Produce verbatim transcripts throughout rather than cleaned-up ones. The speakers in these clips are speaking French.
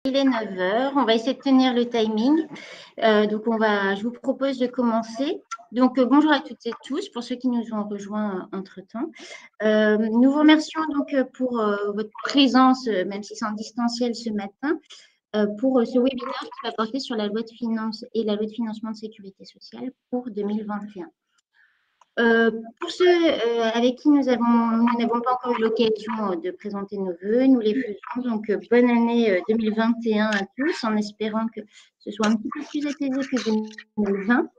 Il est neuf heures, on va essayer de tenir le timing. Euh, donc, on va, je vous propose de commencer. Donc, euh, bonjour à toutes et tous, pour ceux qui nous ont rejoints euh, entre-temps. Euh, nous vous remercions donc euh, pour euh, votre présence, euh, même si c'est en distanciel ce matin, euh, pour euh, ce webinaire qui va porter sur la loi de finances et la loi de financement de sécurité sociale pour deux mille vingt et un. Euh, pour ceux euh, avec qui nous avons, nous n'avons pas encore eu l'occasion de présenter nos voeux, nous les faisons. Donc, euh, bonne année euh, deux mille vingt et un à tous, en espérant que ce soit un petit peu plus apaisé que deux mille vingt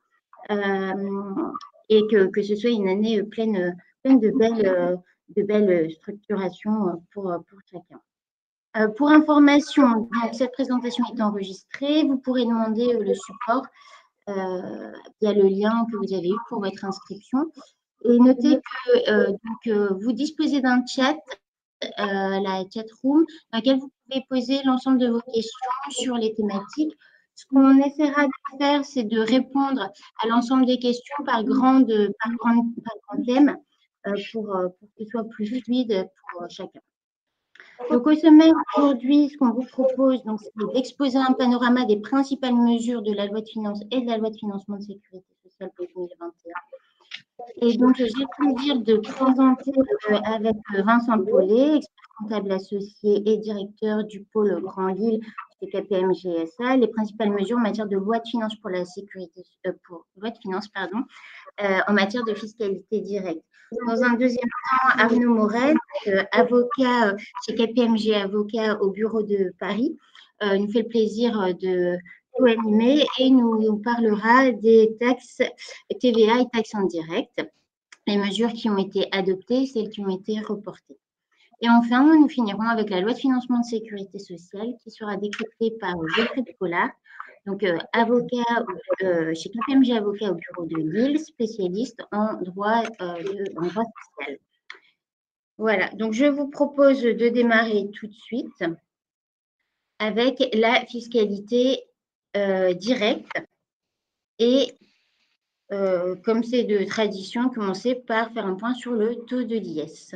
euh, et que, que ce soit une année pleine, pleine de belles, euh, de belles structurations pour, pour chacun. Euh, pour information, donc, cette présentation est enregistrée. Vous pourrez demander euh, le support euh, via le lien que vous avez eu pour votre inscription. Et notez que euh, donc, euh, vous disposez d'un chat, euh, la chat room, dans laquelle vous pouvez poser l'ensemble de vos questions sur les thématiques. Ce qu'on essaiera de faire, c'est de répondre à l'ensemble des questions par, grande, par, grande, par grand thème euh, pour, euh, pour que ce soit plus fluide pour euh, chacun. Donc, au sommaire, aujourd'hui, ce qu'on vous propose, donc, c'est d'exposer un panorama des principales mesures de la loi de finances et de la loi de financement de sécurité sociale pour deux mille vingt et un. Et donc, j'ai le plaisir de présenter euh, avec Vincent Paulet, expert comptable associé et directeur du pôle Grand Lille chez K P M G S A, les principales mesures en matière de loi de finances pour la sécurité, euh, pour loi de finances, pardon, euh, en matière de fiscalité directe. Dans un deuxième temps, Arnaud Morel, euh, avocat euh, chez K P M G, avocat au bureau de Paris, euh, nous fait le plaisir de co-animer et nous, nous parlera des taxes T V A et taxes indirectes, les mesures qui ont été adoptées, celles qui ont été reportées. Et enfin, nous finirons avec la loi de financement de sécurité sociale qui sera décryptée par Wilfried Collard, donc euh, avocat euh, chez K P M G Avocat au bureau de Lille, spécialiste en droit, euh, de, en droit social. Voilà, donc je vous propose de démarrer tout de suite avec la fiscalité euh, directe et euh, comme c'est de tradition, commencer par faire un point sur le taux de l'I S.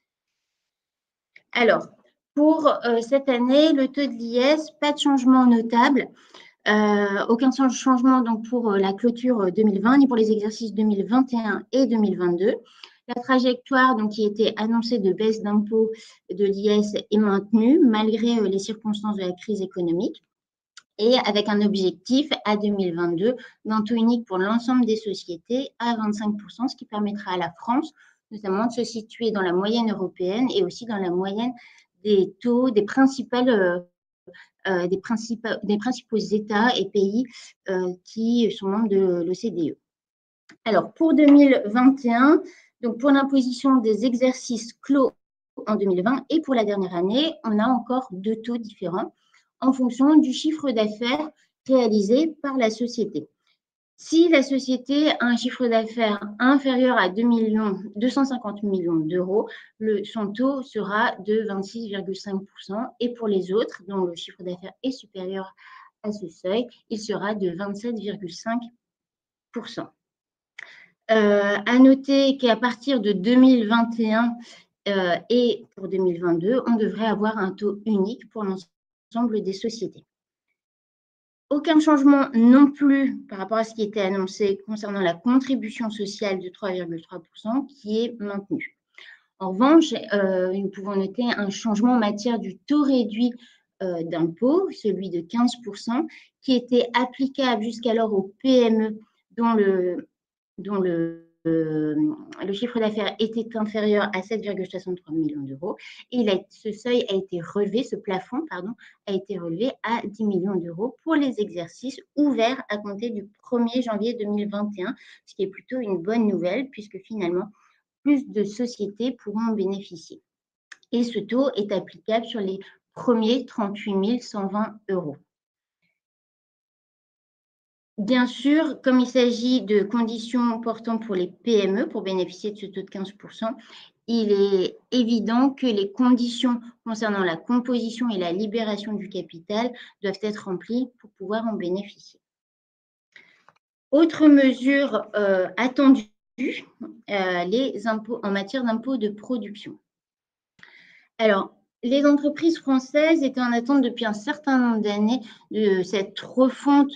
Alors, pour euh, cette année, le taux de l'I S, pas de changement notable. Euh, aucun changement donc pour la clôture deux mille vingt ni pour les exercices deux mille vingt et un et deux mille vingt-deux. La trajectoire donc, qui était annoncée de baisse d'impôts de l'I S est maintenue malgré les circonstances de la crise économique et avec un objectif à deux mille vingt-deux d'un taux unique pour l'ensemble des sociétés à vingt-cinq pour cent, ce qui permettra à la France notamment de se situer dans la moyenne européenne et aussi dans la moyenne des taux des principales euh, Euh, des, principaux, des principaux États et pays euh, qui sont membres de l'O C D E. Alors, pour deux mille vingt et un, donc pour l'imposition des exercices clos en deux mille vingt et pour la dernière année, on a encore deux taux différents en fonction du chiffre d'affaires réalisé par la société. Si la société a un chiffre d'affaires inférieur à deux cent cinquante millions d'euros, son taux sera de vingt-six virgule cinq pour cent et pour les autres, dont le chiffre d'affaires est supérieur à ce seuil, il sera de vingt-sept virgule cinq pour cent. Euh, à noter qu'à partir de deux mille vingt et un euh, et pour deux mille vingt-deux, on devrait avoir un taux unique pour l'ensemble des sociétés. Aucun changement non plus par rapport à ce qui était annoncé concernant la contribution sociale de trois virgule trois pour cent qui est maintenue. En revanche, euh, nous pouvons noter un changement en matière du taux réduit euh, d'impôt, celui de quinze pour cent, qui était applicable jusqu'alors aux P M E dont le, dont le Euh, le chiffre d'affaires était inférieur à sept virgule soixante-trois millions d'euros et il a, ce seuil a été relevé, ce plafond pardon, a été relevé à dix millions d'euros pour les exercices ouverts à compter du premier janvier deux mille vingt et un, ce qui est plutôt une bonne nouvelle puisque finalement plus de sociétés pourront en bénéficier. Et ce taux est applicable sur les premiers trente-huit mille cent vingt euros. Bien sûr, comme il s'agit de conditions portant pour les P M E pour bénéficier de ce taux de quinze pour cent, il est évident que les conditions concernant la composition et la libération du capital doivent être remplies pour pouvoir en bénéficier. Autre mesure euh, attendue, euh, les impôts en matière d'impôts de production. Alors, les entreprises françaises étaient en attente depuis un certain nombre d'années de cette refonte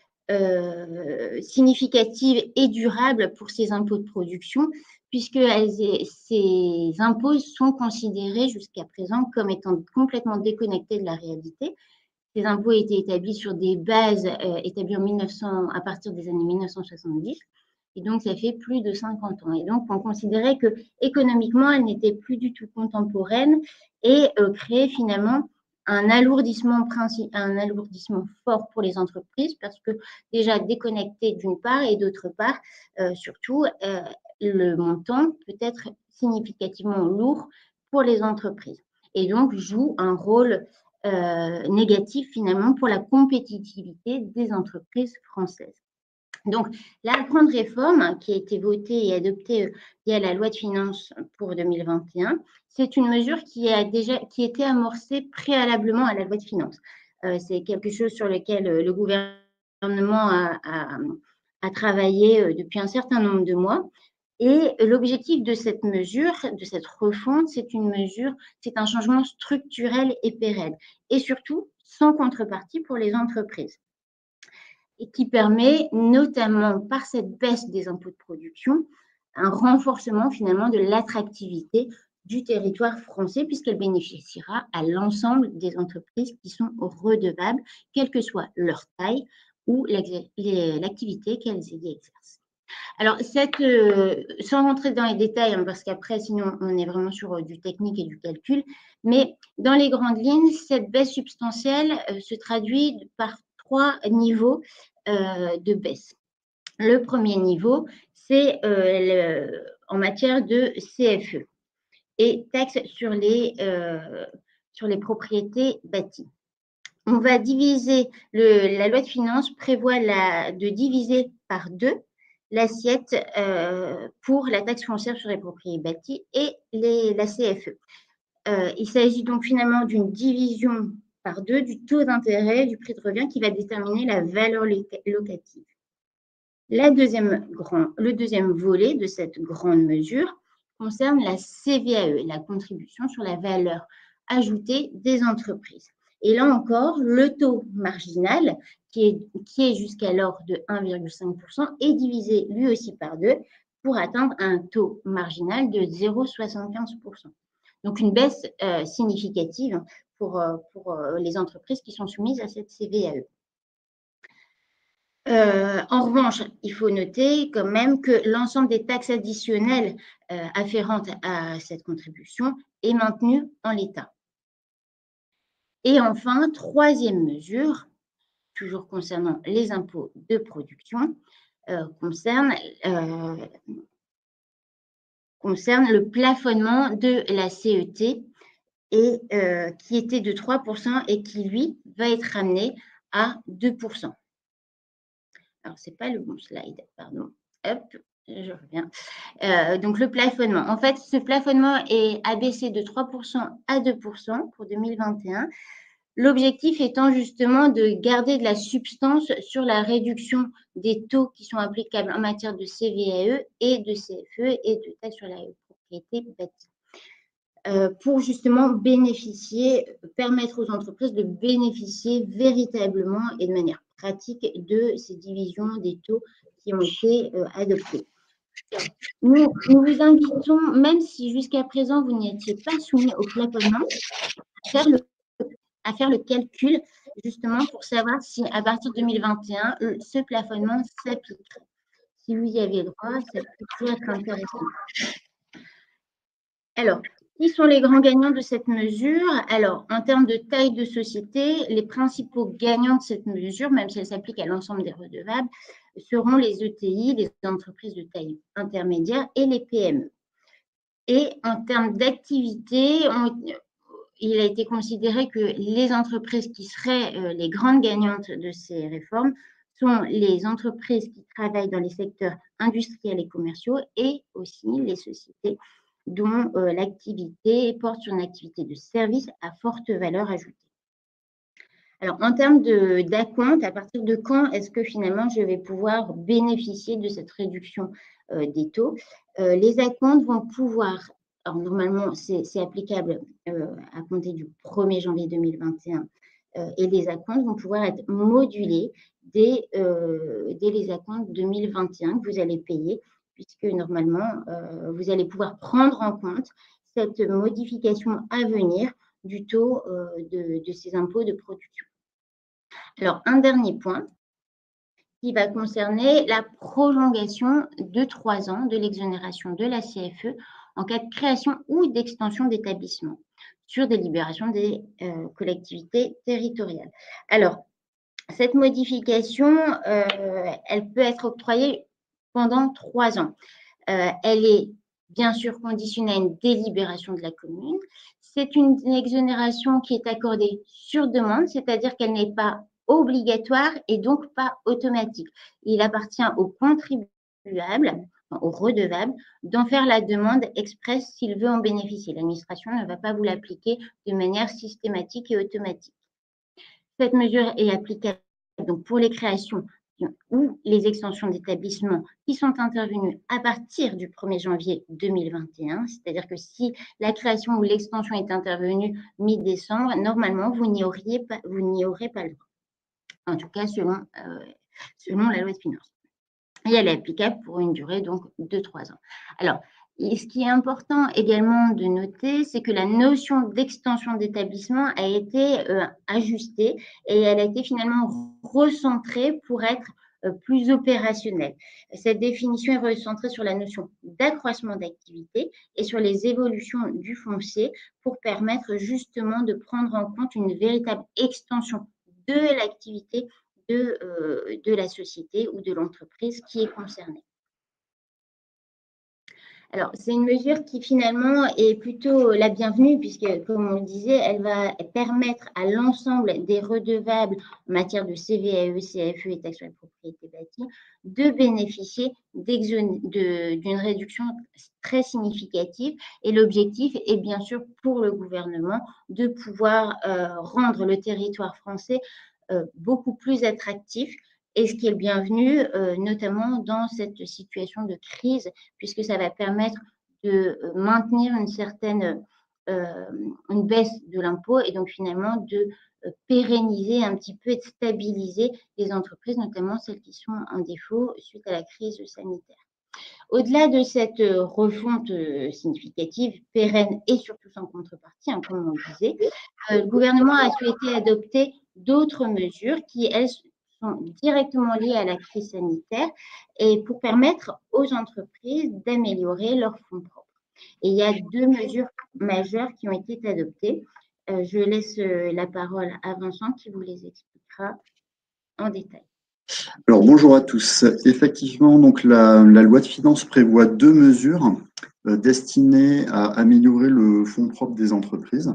euh, significative et durable pour ces impôts de production, puisque elles, ces impôts sont considérés jusqu'à présent comme étant complètement déconnectés de la réalité. Ces impôts étaient établis sur des bases euh, établies en mille neuf cents, à partir des années mille neuf cent soixante-dix. Et donc, ça fait plus de cinquante ans. Et donc, on considérait que économiquement, elles n'étaient plus du tout contemporaines et euh, créaient finalement un alourdissement, un alourdissement fort pour les entreprises parce que déjà déconnectées d'une part et d'autre part, euh, surtout, euh, le montant peut être significativement lourd pour les entreprises. Et donc, joue un rôle euh, négatif finalement pour la compétitivité des entreprises françaises. Donc, la grande réforme qui a été votée et adoptée via la loi de finances pour deux mille vingt et un, c'est une mesure qui a déjà qui était amorcée préalablement à la loi de finances. Euh, c'est quelque chose sur lequel le gouvernement a, a, a travaillé depuis un certain nombre de mois. Et l'objectif de cette mesure, de cette refonte, c'est une mesure, c'est un changement structurel et pérenne, et surtout sans contrepartie pour les entreprises, et qui permet notamment par cette baisse des impôts de production un renforcement finalement de l'attractivité du territoire français puisqu'elle bénéficiera à l'ensemble des entreprises qui sont redevables, quelle que soit leur taille ou l'activité qu'elles y exercent. Alors, cette, euh, sans rentrer dans les détails, hein, parce qu'après, sinon, on est vraiment sur euh, du technique et du calcul, mais dans les grandes lignes, cette baisse substantielle euh, se traduit par trois niveaux euh, de baisse. Le premier niveau, c'est euh, en matière de C F E et taxe sur les, euh, sur les propriétés bâties. On va diviser, le, la loi de finances prévoit la, de diviser par deux l'assiette euh, pour la taxe foncière sur les propriétés bâties et les, la C F E. Euh, il s'agit donc finalement d'une division par deux du taux d'intérêt du prix de revient qui va déterminer la valeur locative. La deuxième grand, le deuxième volet de cette grande mesure concerne la C V A E, la contribution sur la valeur ajoutée des entreprises. Et là encore, le taux marginal, qui est, qui est jusqu'alors de un virgule cinq pour cent, est divisé lui aussi par deux pour atteindre un taux marginal de zéro virgule soixante-quinze pour cent. Donc, une baisse euh, significative pour, euh, pour euh, les entreprises qui sont soumises à cette C V A E. Euh, en revanche, il faut noter quand même que l'ensemble des taxes additionnelles euh, afférentes à cette contribution est maintenu en l'état. Et enfin, troisième mesure, toujours concernant les impôts de production, euh, concerne, euh, concerne le plafonnement de la C E T et, euh, qui était de trois pour cent et qui, lui, va être ramené à deux pour cent. Alors, ce n'est pas le bon slide, pardon. Hop, je reviens. Euh, donc, le plafonnement. En fait, ce plafonnement est abaissé de trois pour cent à deux pour cent pour deux mille vingt et un. L'objectif étant justement de garder de la substance sur la réduction des taux qui sont applicables en matière de C V A E et de C F E et de taxe sur la propriété bâtie. Euh, pour justement bénéficier, permettre aux entreprises de bénéficier véritablement et de manière pratique de ces divisions des taux qui ont été euh, adoptés. Nous, nous vous invitons, même si jusqu'à présent vous n'étiez pas soumis au plafonnement, à faire, le, à faire le calcul justement pour savoir si à partir de deux mille vingt et un, ce plafonnement s'appliquerait. Si vous y avez droit, ça peut être intéressant. Alors, qui sont les grands gagnants de cette mesure? Alors, en termes de taille de société, les principaux gagnants de cette mesure, même si elle s'applique à l'ensemble des redevables, seront les E T I, les entreprises de taille intermédiaire et les P M E. Et en termes d'activité, il a été considéré que les entreprises qui seraient les grandes gagnantes de ces réformes sont les entreprises qui travaillent dans les secteurs industriels et commerciaux et aussi les sociétés dont euh, l'activité porte sur une activité de service à forte valeur ajoutée. Alors, en termes d'acompte, à partir de quand est-ce que finalement je vais pouvoir bénéficier de cette réduction euh, des taux? euh, Les acomptes vont pouvoir alors normalement, c'est applicable euh, à compter du premier janvier deux mille vingt et un, euh, et les acomptes vont pouvoir être modulés dès, euh, dès les acomptes deux mille vingt et un que vous allez payer, puisque normalement, euh, vous allez pouvoir prendre en compte cette modification à venir du taux euh, de, de ces impôts de production. Alors, un dernier point qui va concerner la prolongation de trois ans de l'exonération de la C F E en cas de création ou d'extension d'établissement sur délibération des euh, collectivités territoriales. Alors, cette modification, euh, elle peut être octroyée pendant trois ans. Euh, elle est bien sûr conditionnée à une délibération de la commune. C'est une exonération qui est accordée sur demande, c'est-à-dire qu'elle n'est pas obligatoire et donc pas automatique. Il appartient au contribuable, au redevable, d'en faire la demande expresse s'il veut en bénéficier. L'administration ne va pas vous l'appliquer de manière systématique et automatique. Cette mesure est applicable donc pour les créations ou les extensions d'établissements qui sont intervenues à partir du premier janvier deux mille vingt et un, c'est-à-dire que si la création ou l'extension est intervenue mi-décembre, normalement, vous n'y auriez pas, vous n'y aurez pas le droit. En tout cas, selon, euh, selon la loi de finances. Et elle est applicable pour une durée donc de trois ans. Alors, et ce qui est important également de noter, c'est que la notion d'extension d'établissement a été euh, ajustée et elle a été finalement recentrée pour être euh, plus opérationnelle. Cette définition est recentrée sur la notion d'accroissement d'activité et sur les évolutions du foncier pour permettre justement de prendre en compte une véritable extension de l'activité de, euh, de la société ou de l'entreprise qui est concernée. Alors, c'est une mesure qui finalement est plutôt la bienvenue puisque, comme on le disait, elle va permettre à l'ensemble des redevables en matière de C V A E, C F E et taxe sur la propriété bâtie de bénéficier d'une réduction très significative. Et l'objectif est bien sûr pour le gouvernement de pouvoir euh, rendre le territoire français euh, beaucoup plus attractif. Et ce qui est le bienvenu, euh, notamment dans cette situation de crise, puisque ça va permettre de maintenir une certaine euh, une baisse de l'impôt et donc finalement de euh, pérenniser un petit peu et de stabiliser les entreprises, notamment celles qui sont en défaut suite à la crise sanitaire. Au-delà de cette refonte significative, pérenne et surtout sans contrepartie, hein, comme on le disait, euh, le gouvernement a souhaité adopter d'autres mesures qui, elles, sont directement liées à la crise sanitaire et pour permettre aux entreprises d'améliorer leurs fonds propres. Et il y a deux mesures majeures qui ont été adoptées. Euh, je laisse la parole à Vincent qui vous les expliquera en détail. Alors bonjour à tous. Effectivement, donc la, la loi de finances prévoit deux mesures euh, destinées à améliorer le fonds propre des entreprises.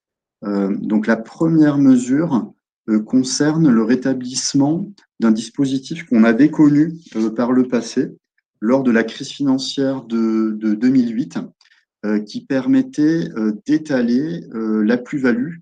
Euh, donc la première mesure euh, concerne le rétablissement d'un dispositif qu'on avait connu euh, par le passé lors de la crise financière de, de deux mille huit, euh, qui permettait euh, d'étaler euh, la plus-value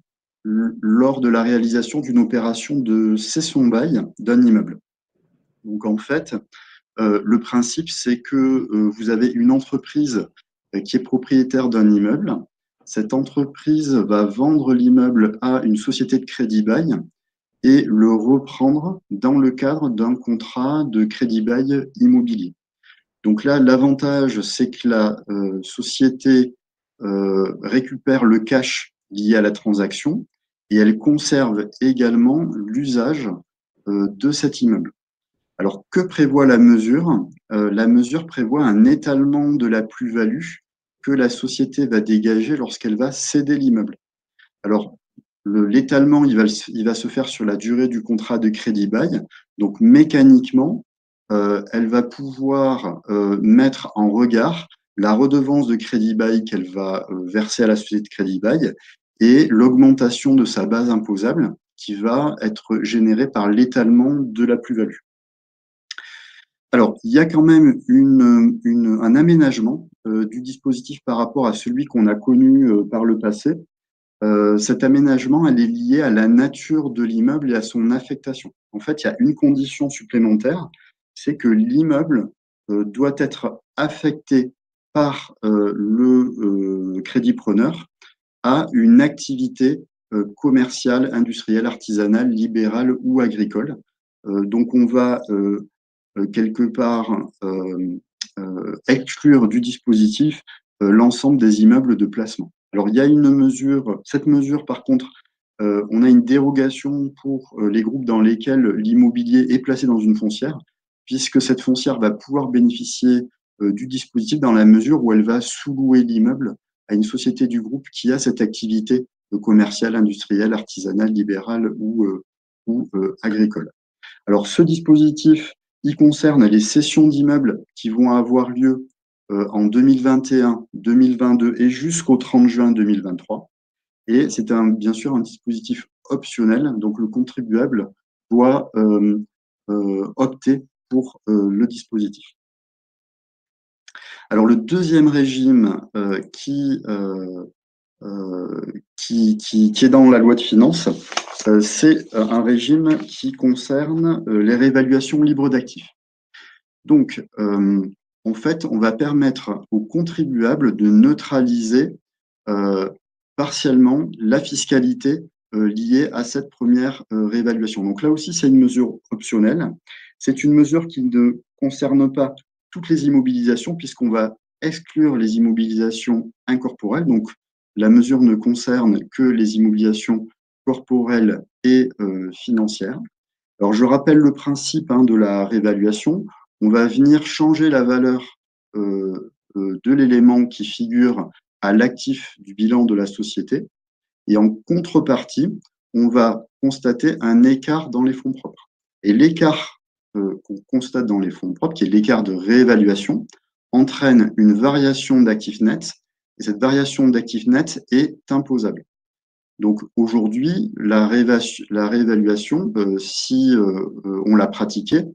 lors de la réalisation d'une opération de cession-bail d'un immeuble. Donc en fait, euh, le principe, c'est que euh, vous avez une entreprise euh, qui est propriétaire d'un immeuble. Cette entreprise va vendre l'immeuble à une société de crédit-bail et le reprendre dans le cadre d'un contrat de crédit-bail immobilier. Donc là, l'avantage, c'est que la euh, société euh, récupère le cash lié à la transaction et elle conserve également l'usage euh, de cet immeuble. Alors, que prévoit la mesure? Euh, la mesure prévoit un étalement de la plus-value que la société va dégager lorsqu'elle va céder l'immeuble. Alors, l'étalement, il va, il va se faire sur la durée du contrat de crédit-bail. Donc, mécaniquement, euh, elle va pouvoir euh, mettre en regard la redevance de crédit-bail qu'elle va euh, verser à la société de crédit-bail et l'augmentation de sa base imposable qui va être générée par l'étalement de la plus-value. Alors, il y a quand même une, une, un aménagement euh, du dispositif par rapport à celui qu'on a connu euh, par le passé. Euh, cet aménagement, elle est lié à la nature de l'immeuble et à son affectation. En fait, il y a une condition supplémentaire, c'est que l'immeuble euh, doit être affecté par euh, le euh, crédit preneur à une activité euh, commerciale, industrielle, artisanale, libérale ou agricole. Euh, donc on va euh, euh, quelque part euh, euh, exclure du dispositif euh, l'ensemble des immeubles de placement. Alors il y a une mesure, cette mesure par contre, euh, on a une dérogation pour euh, les groupes dans lesquels l'immobilier est placé dans une foncière, puisque cette foncière va pouvoir bénéficier euh, du dispositif dans la mesure où elle va sous-louer l'immeuble à une société du groupe qui a cette activité euh, commerciale, industrielle, artisanale, libérale ou, euh, ou euh, agricole. Alors ce dispositif, il concerne les cessions d'immeubles qui vont avoir lieu euh, en deux mille vingt et un, deux mille vingt-deux et jusqu'au trente juin deux mille vingt-trois. Et c'est un, bien sûr un dispositif optionnel, donc le contribuable doit euh, euh, opter pour euh, le dispositif. Alors le deuxième régime euh, qui, euh, euh, qui, qui, qui est dans la loi de finances, euh, c'est un régime qui concerne euh, les réévaluations libres d'actifs. Donc, euh, en fait, on va permettre aux contribuables de neutraliser euh, partiellement la fiscalité euh, liée à cette première euh, réévaluation. Donc là aussi, c'est une mesure optionnelle. C'est une mesure qui ne concerne pas toutes les immobilisations, puisqu'on va exclure les immobilisations incorporelles. Donc, la mesure ne concerne que les immobilisations corporelles et euh, financières. Alors, je rappelle le principe hein, de la réévaluation. On va venir changer la valeur euh, euh, de l'élément qui figure à l'actif du bilan de la société. Et en contrepartie, on va constater un écart dans les fonds propres. Et l'écart euh, qu'on constate dans les fonds propres, qui est l'écart de réévaluation, entraîne une variation d'actifs nets. Et cette variation d'actifs nets est imposable. Donc aujourd'hui, la, la réévaluation, euh, si euh, on l'a pratiquée,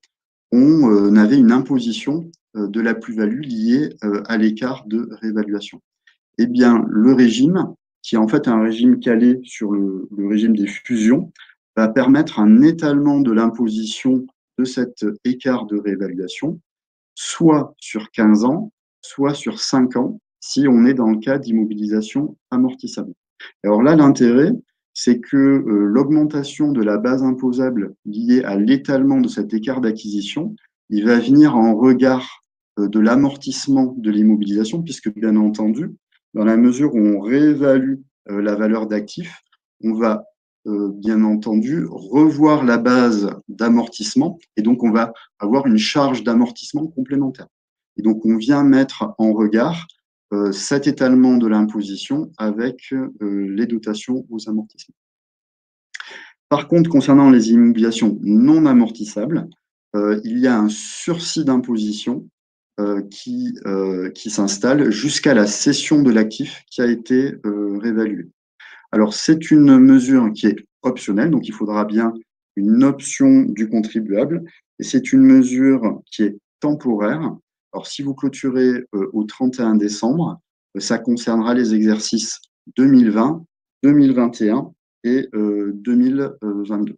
on euh, avait une imposition euh, de la plus-value liée euh, à l'écart de réévaluation. Eh bien, le régime, qui est en fait un régime calé sur le, le régime des fusions, va permettre un étalement de l'imposition de cet écart de réévaluation, soit sur quinze ans, soit sur cinq ans, si on est dans le cas d'immobilisation amortissable. Alors là, l'intérêt, c'est que euh, l'augmentation de la base imposable liée à l'étalement de cet écart d'acquisition, il va venir en regard euh, de l'amortissement de l'immobilisation, puisque bien entendu, dans la mesure où on réévalue euh, la valeur d'actif, on va euh, bien entendu revoir la base d'amortissement et donc on va avoir une charge d'amortissement complémentaire. Et donc on vient mettre en regard euh, cet étalement de l'imposition avec euh, les dotations aux amortissements. Par contre, concernant les immobilisations non amortissables, euh, il y a un sursis d'imposition euh, qui, euh, qui s'installe jusqu'à la cession de l'actif qui a été euh, réévalué. Alors, c'est une mesure qui est optionnelle, donc il faudra bien une option du contribuable, et c'est une mesure qui est temporaire. Alors, si vous clôturez euh, au trente et un décembre, euh, ça concernera les exercices deux mille vingt, deux mille vingt et un et euh, deux mille vingt-deux.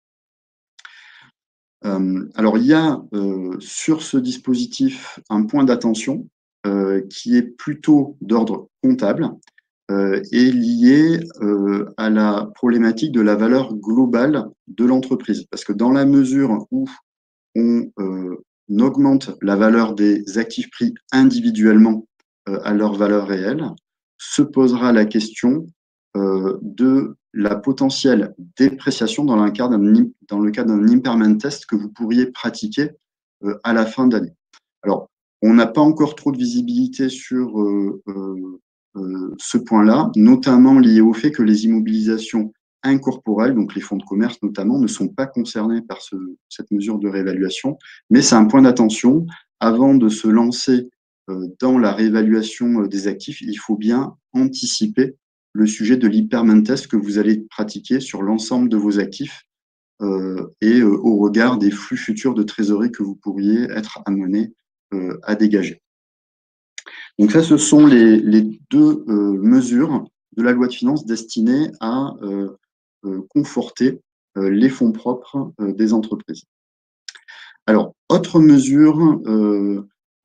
Euh, alors, il y a euh, sur ce dispositif un point d'attention euh, qui est plutôt d'ordre comptable euh, et lié euh, à la problématique de la valeur globale de l'entreprise. Parce que dans la mesure où on euh, augmente la valeur des actifs pris individuellement euh, à leur valeur réelle, se posera la question euh, de la potentielle dépréciation dans le cas d'un dans le cas d'un impairment test que vous pourriez pratiquer euh, à la fin d'année. Alors, on n'a pas encore trop de visibilité sur euh, euh, euh, ce point-là, notamment lié au fait que les immobilisations incorporelles, donc les fonds de commerce notamment, ne sont pas concernés par ce, cette mesure de réévaluation, mais c'est un point d'attention. Avant de se lancer euh, dans la réévaluation des actifs, il faut bien anticiper le sujet de l'impairment test que vous allez pratiquer sur l'ensemble de vos actifs euh, et euh, au regard des flux futurs de trésorerie que vous pourriez être amené euh, à dégager. Donc ça, ce sont les, les deux euh, mesures de la loi de finances destinées à euh, euh, conforter euh, les fonds propres euh, des entreprises. Alors, autre mesure euh,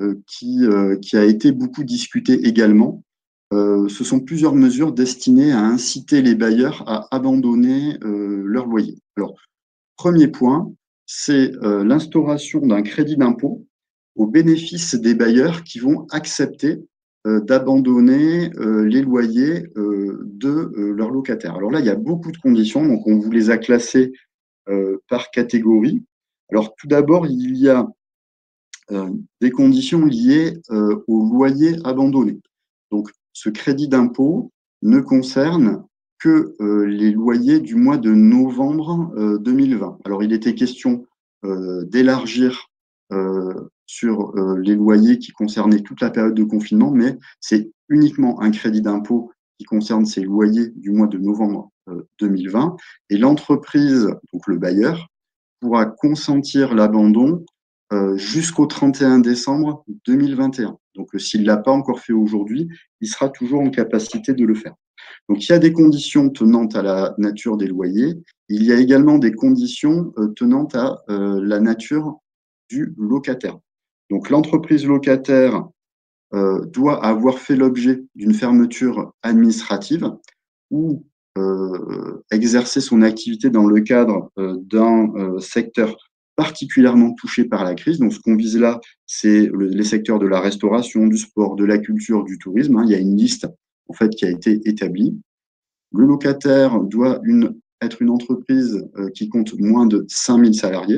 euh, qui, euh, qui a été beaucoup discutée également. Euh, ce sont plusieurs mesures destinées à inciter les bailleurs à abandonner euh, leur loyer. Alors, premier point, c'est euh, l'instauration d'un crédit d'impôt au bénéfice des bailleurs qui vont accepter euh, d'abandonner euh, les loyers euh, de euh, leurs locataires. Alors là, il y a beaucoup de conditions, donc on vous les a classées euh, par catégorie. Alors tout d'abord, il y a euh, des conditions liées euh, au loyer abandonné. Donc ce crédit d'impôt ne concerne que euh, les loyers du mois de novembre euh, deux mille vingt. Alors, il était question euh, d'élargir euh, sur euh, les loyers qui concernaient toute la période de confinement, mais c'est uniquement un crédit d'impôt qui concerne ces loyers du mois de novembre euh, deux mille vingt. Et l'entreprise, donc le bailleur, pourra consentir l'abandon euh, jusqu'au trente et un décembre deux mille vingt et un. Donc, euh, s'il ne l'a pas encore fait aujourd'hui, il sera toujours en capacité de le faire. Donc, il y a des conditions tenantes à la nature des loyers. Il y a également des conditions euh, tenantes à euh, la nature du locataire. Donc, l'entreprise locataire euh, doit avoir fait l'objet d'une fermeture administrative ou euh, exercer son activité dans le cadre euh, d'un euh, secteur particulièrement touché par la crise. Donc, ce qu'on vise là, c'est le, les secteurs de la restauration, du sport, de la culture, du tourisme. Hein. Il y a une liste en fait qui a été établie. Le locataire doit une, être une entreprise euh, qui compte moins de cinq mille salariés.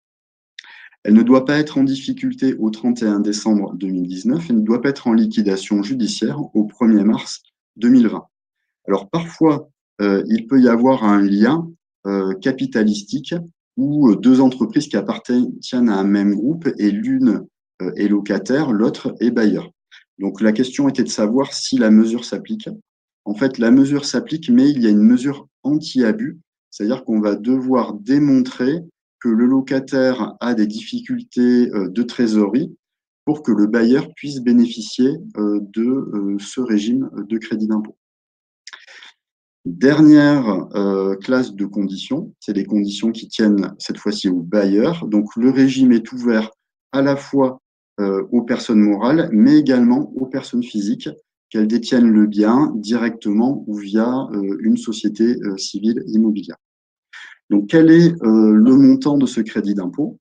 Elle ne doit pas être en difficulté au trente et un décembre deux mille dix-neuf et ne doit pas être en liquidation judiciaire au premier mars deux mille vingt. Alors parfois, euh, il peut y avoir un lien euh, capitalistique où deux entreprises qui appartiennent à un même groupe et l'une euh, est locataire, l'autre est bailleur. Donc la question était de savoir si la mesure s'applique. En fait, la mesure s'applique, mais il y a une mesure anti-abus, c'est-à-dire qu'on va devoir démontrer que le locataire a des difficultés euh, de trésorerie pour que le bailleur puisse bénéficier euh, de euh, ce régime de crédit d'impôt. Dernière euh, classe de conditions, c'est des conditions qui tiennent cette fois-ci au bailleur. Donc le régime est ouvert à la fois euh, aux personnes morales, mais également aux personnes physiques, qu'elles détiennent le bien directement ou via euh, une société euh, civile immobilière. Donc quel est euh, le montant de ce crédit d'impôt?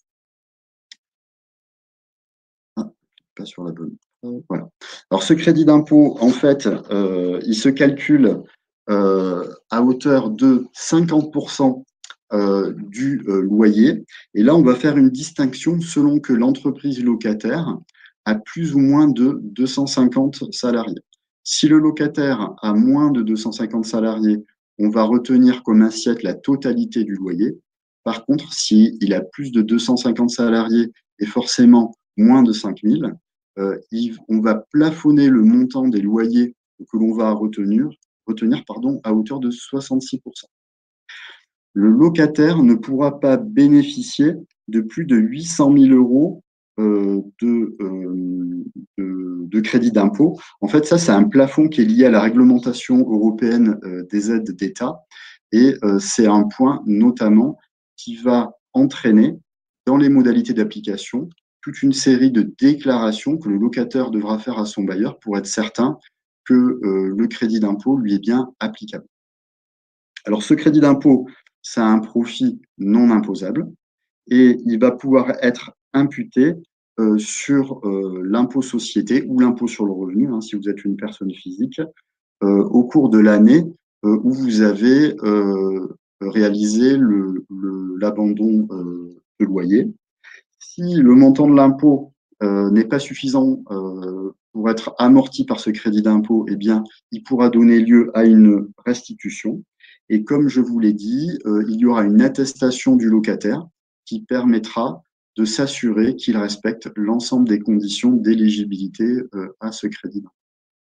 Ah, pas sur la bonne. Voilà. Alors ce crédit d'impôt, en fait, euh, il se calcule euh, à hauteur de cinquante pour cent euh, du euh, loyer. Et là, on va faire une distinction selon que l'entreprise locataire a plus ou moins de deux cent cinquante salariés. Si le locataire a moins de deux cent cinquante salariés, on va retenir comme assiette la totalité du loyer. Par contre, s'il a plus de deux cent cinquante salariés et forcément moins de cinq mille, euh, on va plafonner le montant des loyers que l'on va retenir, retenir pardon, à hauteur de soixante-six pour cent. Le locataire ne pourra pas bénéficier de plus de huit cent mille euros euh, de, euh, de, de crédit d'impôt. En fait, ça, c'est un plafond qui est lié à la réglementation européenne euh, des aides d'État. Et euh, c'est un point notamment qui va entraîner dans les modalités d'application toute une série de déclarations que le locataire devra faire à son bailleur pour être certain que euh, le crédit d'impôt lui est bien applicable. Alors, ce crédit d'impôt, ça a un profit non imposable et il va pouvoir être imputé euh, sur euh, l'impôt société ou l'impôt sur le revenu, hein, si vous êtes une personne physique, euh, au cours de l'année euh, où vous avez euh, réalisé le, le, l'abandon euh, de loyer. Si le montant de l'impôt euh, n'est pas suffisant euh, pour être amorti par ce crédit d'impôt, eh bien, il pourra donner lieu à une restitution. Et comme je vous l'ai dit, euh, il y aura une attestation du locataire qui permettra de s'assurer qu'il respecte l'ensemble des conditions d'éligibilité euh, à ce crédit d'impôt.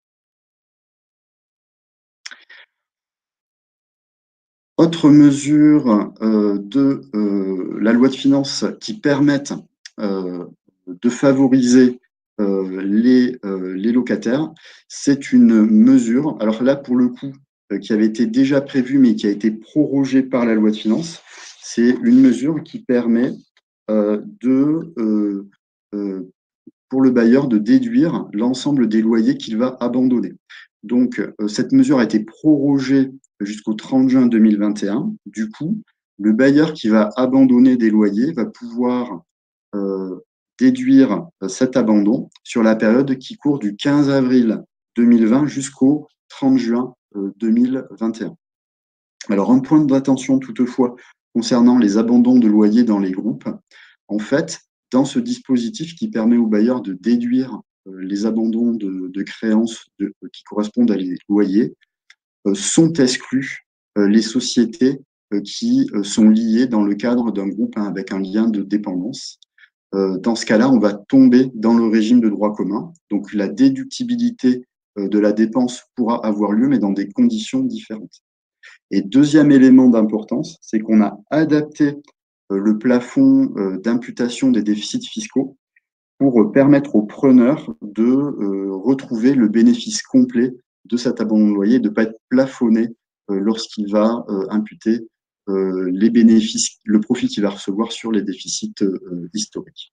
Autre mesure euh, de euh, la loi de finances qui permettent euh, de favoriser euh, les, euh, les locataires, c'est une mesure, alors là pour le coup, euh, qui avait été déjà prévue mais qui a été prorogée par la loi de finances, c'est une mesure qui permet euh, de euh, euh, pour le bailleur de déduire l'ensemble des loyers qu'il va abandonner. Donc, euh, cette mesure a été prorogée jusqu'au trente juin deux mille vingt et un. Du coup, le bailleur qui va abandonner des loyers va pouvoir euh, déduire cet abandon sur la période qui court du quinze avril deux mille vingt jusqu'au trente juin deux mille vingt et un. Alors, un point d'attention toutefois concernant les abandons de loyers dans les groupes. En fait, dans ce dispositif qui permet aux bailleurs de déduire euh, les abandons de, de créances de, qui correspondent à les loyers, euh, sont exclus euh, les sociétés euh, qui euh, sont liées dans le cadre d'un groupe hein, avec un lien de dépendance. Euh, dans ce cas-là, on va tomber dans le régime de droit commun. Donc, la déductibilité euh, de la dépense pourra avoir lieu, mais dans des conditions différentes. Et deuxième élément d'importance, c'est qu'on a adapté euh, le plafond euh, d'imputation des déficits fiscaux pour euh, permettre aux preneurs de euh, retrouver le bénéfice complet de cet abandon de loyer, de ne pas être plafonné euh, lorsqu'il va euh, imputer euh, les bénéfices, le profit qu'il va recevoir sur les déficits euh, historiques.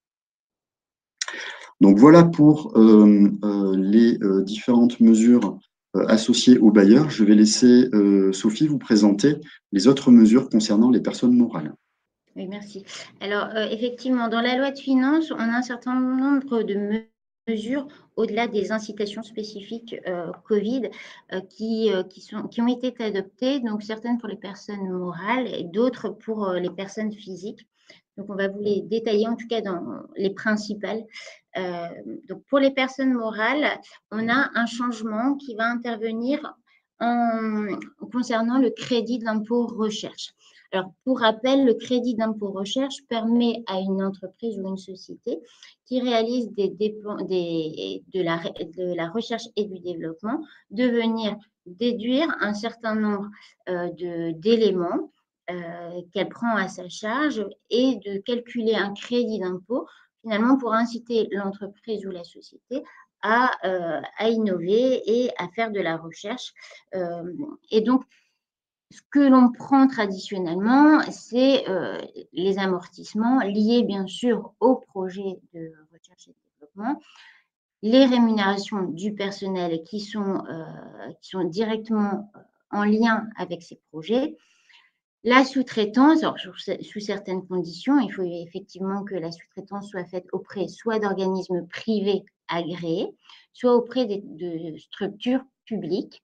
Donc voilà pour euh, euh, les euh, différentes mesures euh, associées aux bailleurs. Je vais laisser euh, Sophie vous présenter les autres mesures concernant les personnes morales. Oui, merci. Alors, euh, effectivement, dans la loi de finances, on a un certain nombre de me mesures au-delà des incitations spécifiques euh, Covid euh, qui, euh, qui, sont, qui ont été adoptées, donc certaines pour les personnes morales et d'autres pour euh, les personnes physiques. Donc, on va vous les détailler, en tout cas dans les principales. Euh, donc, pour les personnes morales, on a un changement qui va intervenir en, concernant le crédit d'impôt recherche. Alors, pour rappel, le crédit d'impôt recherche permet à une entreprise ou une société qui réalise des des, de, la, de la recherche et du développement de venir déduire un certain nombre euh, d'éléments euh, qu'elle prend à sa charge et de calculer un crédit d'impôt finalement pour inciter l'entreprise ou la société à, euh, à innover et à faire de la recherche. Euh, et donc, ce que l'on prend traditionnellement, c'est euh, les amortissements liés bien sûr au projet de recherche et développement, les rémunérations du personnel qui sont, euh, qui sont directement en lien avec ces projets, la sous-traitance, sous certaines conditions, il faut effectivement que la sous-traitance soit faite auprès soit d'organismes privés agréés, soit auprès de, de structures publiques.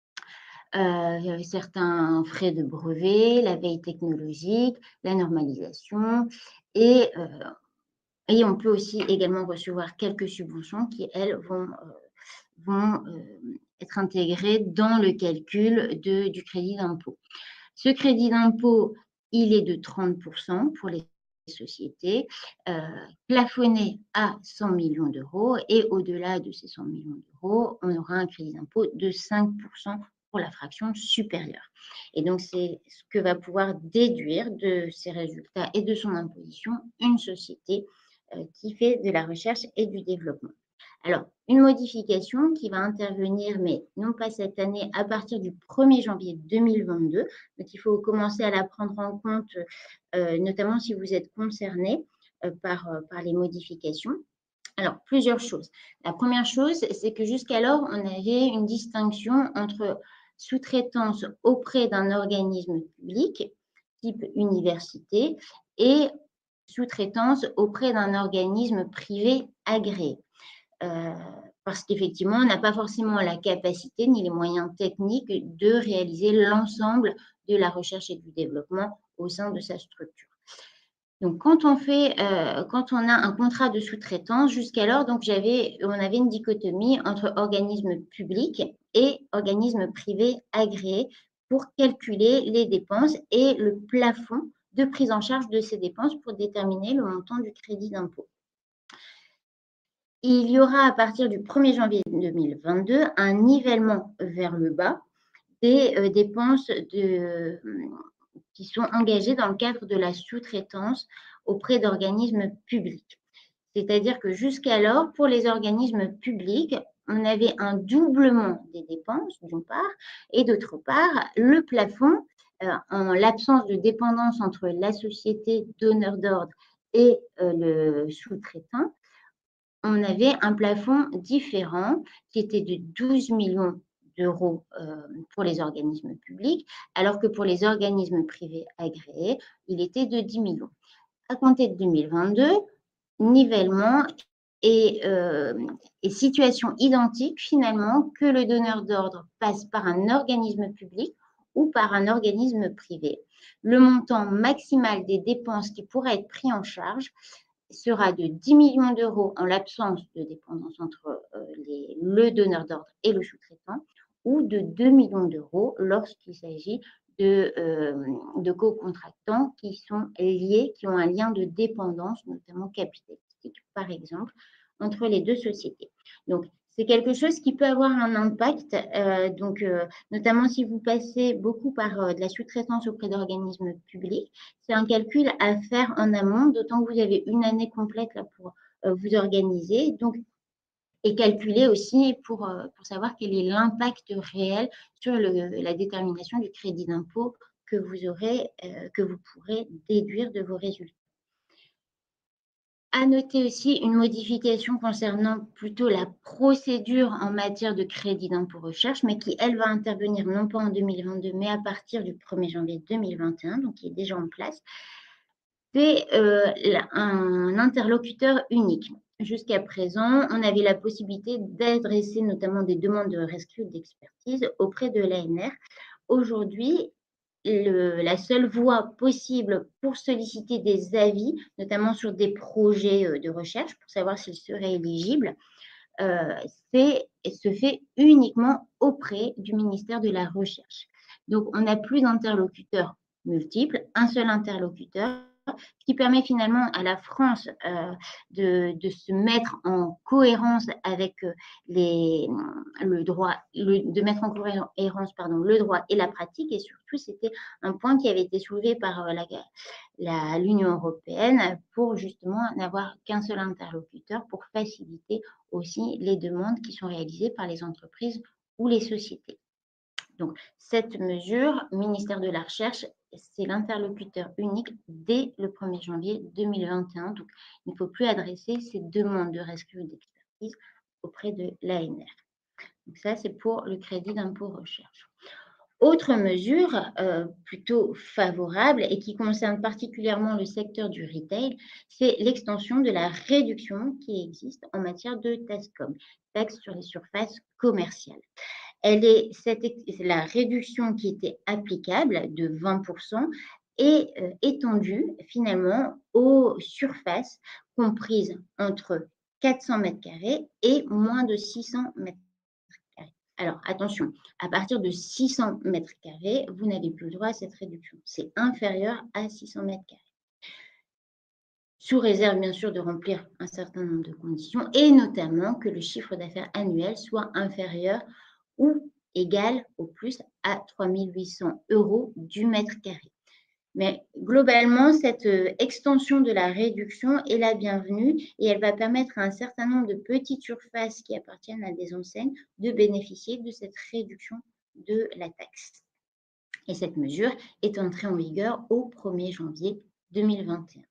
Euh, certains frais de brevet, la veille technologique, la normalisation et, euh, et on peut aussi également recevoir quelques subventions qui, elles, vont, euh, vont euh, être intégrées dans le calcul de, du crédit d'impôt. Ce crédit d'impôt, il est de trente pour cent pour les sociétés, euh, plafonné à cent millions d'euros et au-delà de ces cent millions d'euros, on aura un crédit d'impôt de cinq pour cent pour la fraction supérieure. Et donc, c'est ce que va pouvoir déduire de ses résultats et de son imposition une société euh, qui fait de la recherche et du développement. Alors, une modification qui va intervenir, mais non pas cette année, à partir du premier janvier deux mille vingt-deux. Donc, il faut commencer à la prendre en compte, euh, notamment si vous êtes concerné euh, par, euh, par les modifications. Alors, plusieurs choses. La première chose, c'est que jusqu'alors, on avait une distinction entre sous-traitance auprès d'un organisme public, type université, et sous-traitance auprès d'un organisme privé agréé. Euh, parce qu'effectivement, on n'a pas forcément la capacité ni les moyens techniques de réaliser l'ensemble de la recherche et du développement au sein de sa structure. Donc, quand on fait, euh, quand on a un contrat de sous-traitance, jusqu'alors, donc j'avais, on avait une dichotomie entre organismes publics et organismes privés agréés pour calculer les dépenses et le plafond de prise en charge de ces dépenses pour déterminer le montant du crédit d'impôt. Il y aura à partir du premier janvier deux mille vingt-deux un nivellement vers le bas des euh, dépenses de, qui sont engagées dans le cadre de la sous-traitance auprès d'organismes publics. C'est-à-dire que jusqu'alors, pour les organismes publics, on avait un doublement des dépenses, d'une part, et d'autre part, le plafond, euh, en l'absence de dépendance entre la société donneur d'ordre et euh, le sous-traitant, on avait un plafond différent qui était de douze millions d'euros euh, pour les organismes publics, alors que pour les organismes privés agréés, il était de dix millions. À compter de deux mille vingt-deux, nivellement et, euh, et situation identique finalement que le donneur d'ordre passe par un organisme public ou par un organisme privé. Le montant maximal des dépenses qui pourraient être pris en charge sera de dix millions d'euros en l'absence de dépendance entre euh, les, le donneur d'ordre et le sous-traitant, ou de deux millions d'euros lorsqu'il s'agit de, euh, de co-contractants qui sont liés, qui ont un lien de dépendance, notamment capitalistique, par exemple, entre les deux sociétés. Donc, c'est quelque chose qui peut avoir un impact, euh, donc, euh, notamment si vous passez beaucoup par euh, de la sous-traitance auprès d'organismes publics. C'est un calcul à faire en amont, d'autant que vous avez une année complète là, pour euh, vous organiser. Donc, et calculer aussi pour, euh, pour savoir quel est l'impact réel sur le, la détermination du crédit d'impôt que vous aurez, euh, que vous pourrez déduire de vos résultats. À noter aussi une modification concernant plutôt la procédure en matière de crédit d'impôt recherche, mais qui, elle, va intervenir non pas en deux mille vingt-deux, mais à partir du premier janvier deux mille vingt et un, donc qui est déjà en place. C'est euh, un interlocuteur unique. Jusqu'à présent, on avait la possibilité d'adresser notamment des demandes de rescrit ou d'expertise auprès de l'A N R. Aujourd'hui, Le, la seule voie possible pour solliciter des avis, notamment sur des projets de recherche, pour savoir s'ils seraient éligibles, euh, c'est, se fait uniquement auprès du ministère de la Recherche. Donc, on n'a plus d'interlocuteurs multiples, un seul interlocuteur, ce qui permet finalement à la France euh, de, de se mettre en cohérence avec les, le droit, le, de mettre en cohérence pardon, le droit et la pratique. Et surtout, c'était un point qui avait été soulevé par la, la, l'Union européenne pour justement n'avoir qu'un seul interlocuteur pour faciliter aussi les demandes qui sont réalisées par les entreprises ou les sociétés. Donc, cette mesure, ministère de la Recherche, c'est l'interlocuteur unique dès le premier janvier deux mille vingt et un. Donc, il ne faut plus adresser ces demandes de rescrit ou d'expertise auprès de l'A N R. Donc, ça, c'est pour le crédit d'impôt recherche. Autre mesure euh, plutôt favorable et qui concerne particulièrement le secteur du retail, c'est l'extension de la réduction qui existe en matière de TASCOM, taxe sur les surfaces commerciales. Elle est cette, la réduction qui était applicable de vingt pour cent est euh, étendue finalement aux surfaces comprises entre quatre cents mètres carrés et moins de six cents mètres carrés. Alors attention, à partir de six cents mètres carrés, vous n'avez plus le droit à cette réduction. C'est inférieur à six cents mètres carrés. Sous réserve bien sûr de remplir un certain nombre de conditions et notamment que le chiffre d'affaires annuel soit inférieur ou égal au plus à trois mille huit cents euros du mètre carré. Mais globalement, cette extension de la réduction est la bienvenue et elle va permettre à un certain nombre de petites surfaces qui appartiennent à des enseignes de bénéficier de cette réduction de la taxe. Et cette mesure est entrée en vigueur au premier janvier deux mille vingt et un.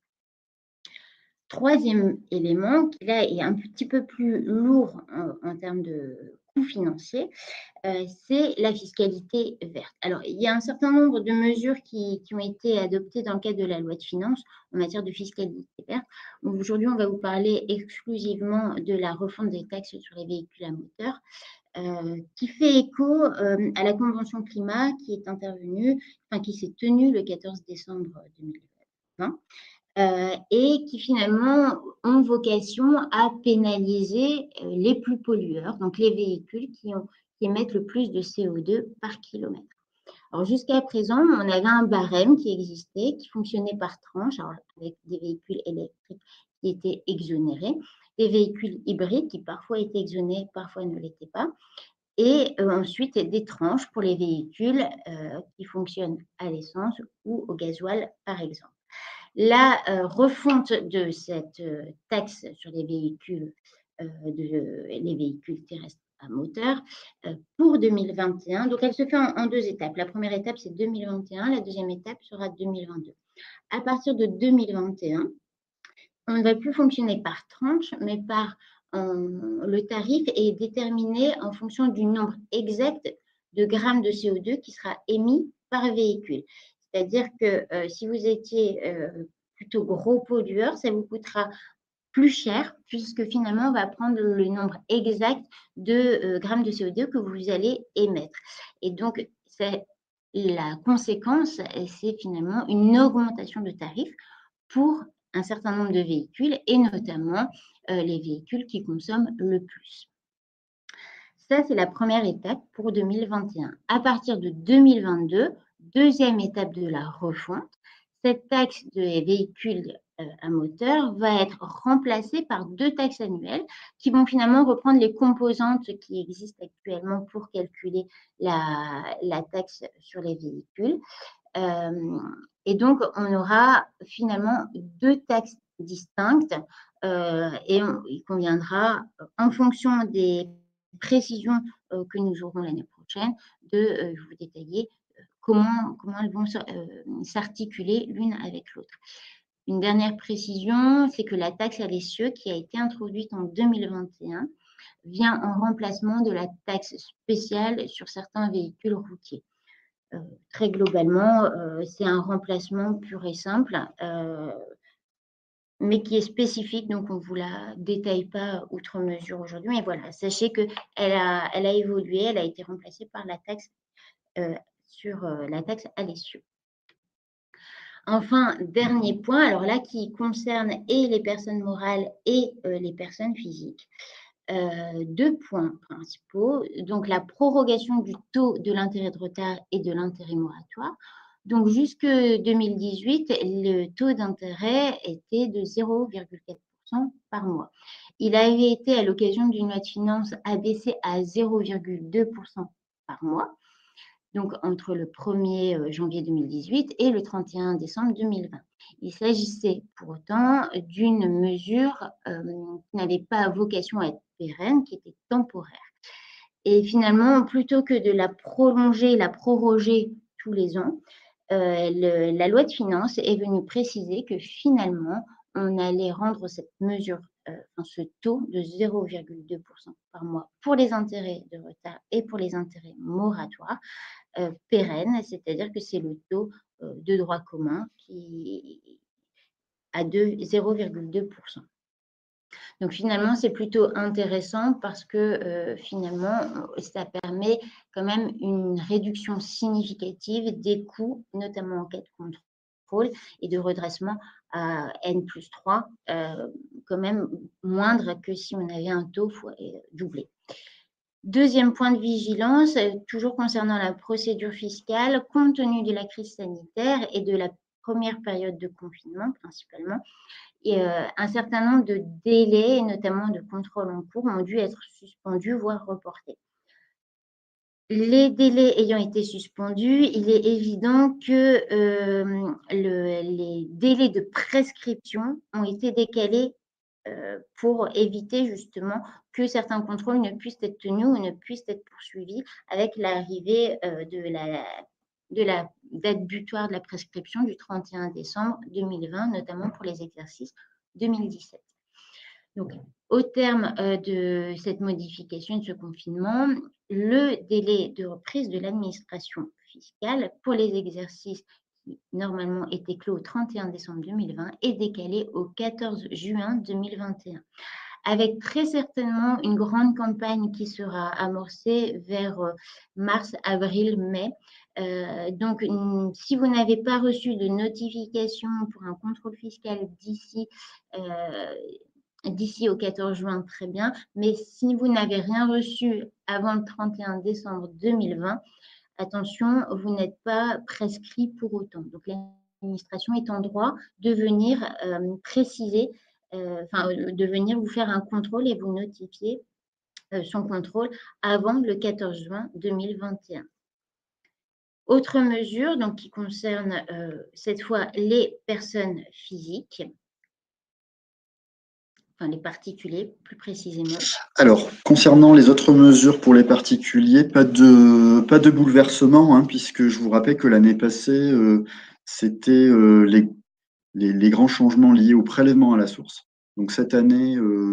Troisième élément, qui là est un petit peu plus lourd en, en termes de coûts financiers, euh, c'est la fiscalité verte. Alors, il y a un certain nombre de mesures qui, qui ont été adoptées dans le cadre de la loi de finances en matière de fiscalité verte. Aujourd'hui, on va vous parler exclusivement de la refonte des taxes sur les véhicules à moteur, euh, qui fait écho euh, à la Convention climat qui est intervenue, enfin qui s'est tenue le quatorze décembre deux mille vingt. Euh, et qui finalement ont vocation à pénaliser euh, les plus pollueurs, donc les véhicules qui, ont, qui émettent le plus de C O deux par kilomètre. Alors jusqu'à présent, on avait un barème qui existait, qui fonctionnait par tranche, alors avec des véhicules électriques qui étaient exonérés, des véhicules hybrides qui parfois étaient exonérés, parfois ne l'étaient pas, et euh, ensuite des tranches pour les véhicules euh, qui fonctionnent à l'essence ou au gasoil, par exemple. La euh, refonte de cette euh, taxe sur les véhicules, euh, de, les véhicules terrestres à moteur euh, pour deux mille vingt et un. Donc, elle se fait en, en deux étapes. La première étape, c'est deux mille vingt et un. La deuxième étape sera deux mille vingt-deux. À partir de deux mille vingt et un, on ne va plus fonctionner par tranche, mais par en, le tarif est déterminé en fonction du nombre exact de grammes de C O deux qui sera émis par véhicule. C'est-à-dire que euh, si vous étiez euh, plutôt gros pollueur, ça vous coûtera plus cher, puisque finalement, on va prendre le nombre exact de euh, grammes de C O deux que vous allez émettre. Et donc, c'est la conséquence, c'est finalement une augmentation de tarifs pour un certain nombre de véhicules, et notamment euh, les véhicules qui consomment le plus. Ça, c'est la première étape pour deux mille vingt et un. À partir de deux mille vingt-deux, deuxième étape de la refonte, cette taxe des véhicules euh, à moteur va être remplacée par deux taxes annuelles qui vont finalement reprendre les composantes qui existent actuellement pour calculer la, la taxe sur les véhicules. Euh, et donc, on aura finalement deux taxes distinctes euh, et on, il conviendra, en fonction des précisions euh, que nous aurons l'année prochaine, de euh, vous détailler comment, comment elles vont s'articuler l'une avec l'autre. Une dernière précision, c'est que la taxe à l'essieu qui a été introduite en deux mille vingt et un vient en remplacement de la taxe spéciale sur certains véhicules routiers. Euh, très globalement, euh, c'est un remplacement pur et simple, euh, mais qui est spécifique, donc on ne vous la détaille pas outre mesure aujourd'hui. Mais voilà, sachez qu'elle a, elle a évolué, elle a été remplacée par la taxe euh, sur euh, la taxe à l'essieu. Enfin, dernier point, alors là qui concerne et les personnes morales et euh, les personnes physiques. Euh, deux points principaux. Donc, la prorogation du taux de l'intérêt de retard et de l'intérêt moratoire. Donc, jusque deux mille dix-huit, le taux d'intérêt était de zéro virgule quatre pour cent par mois. Il avait été, à l'occasion d'une loi de finances, abaissé à zéro virgule deux pour cent par mois, donc entre le premier janvier deux mille dix-huit et le trente et un décembre deux mille vingt. Il s'agissait pour autant d'une mesure euh, qui n'avait pas vocation à être pérenne, qui était temporaire. Et finalement, plutôt que de la prolonger, la proroger tous les ans, euh, le, la loi de finances est venue préciser que finalement, on allait rendre cette mesure, euh, enfin, ce taux de zéro virgule deux pour cent par mois pour les intérêts de retard et pour les intérêts moratoires, Euh, pérenne, c'est-à-dire que c'est le taux euh, de droit commun qui à zéro virgule deux pour cent. Donc finalement, c'est plutôt intéressant parce que euh, finalement, ça permet quand même une réduction significative des coûts, notamment en cas de contrôle et de redressement à N plus trois, euh, quand même moindre que si on avait un taux doublé. Deuxième point de vigilance, toujours concernant la procédure fiscale, compte tenu de la crise sanitaire et de la première période de confinement principalement, et euh, un certain nombre de délais, notamment de contrôle en cours, ont dû être suspendus, voire reportés. Les délais ayant été suspendus, il est évident que euh, le, les délais de prescription ont été décalés euh, pour éviter justement que certains contrôles ne puissent être tenus ou ne puissent être poursuivis avec l'arrivée euh, de, la, de la date butoir de la prescription du trente et un décembre deux mille vingt, notamment pour les exercices deux mille dix-sept. Donc, au terme euh, de cette modification, de ce confinement, le délai de reprise de l'administration fiscale pour les exercices qui normalement étaient clos au trente et un décembre deux mille vingt est décalé au quatorze juin deux mille vingt et un, avec très certainement une grande campagne qui sera amorcée vers euh, mars, avril, mai. Euh, donc, si vous n'avez pas reçu de notification pour un contrôle fiscal d'ici euh, d'ici au quatorze juin, très bien. Mais si vous n'avez rien reçu avant le trente et un décembre deux mille vingt, attention, vous n'êtes pas prescrit pour autant. Donc, l'administration est en droit de venir euh, préciser, euh, enfin, de venir vous faire un contrôle et vous notifier euh, son contrôle avant le quatorze juin deux mille vingt et un. Autre mesure donc, qui concerne euh, cette fois les personnes physiques, enfin les particuliers plus précisément. Alors, concernant les autres mesures pour les particuliers, pas de, pas de bouleversement, hein, puisque je vous rappelle que l'année passée, euh, c'était euh, les, les, les grands changements liés au prélèvement à la source. Donc cette année, euh,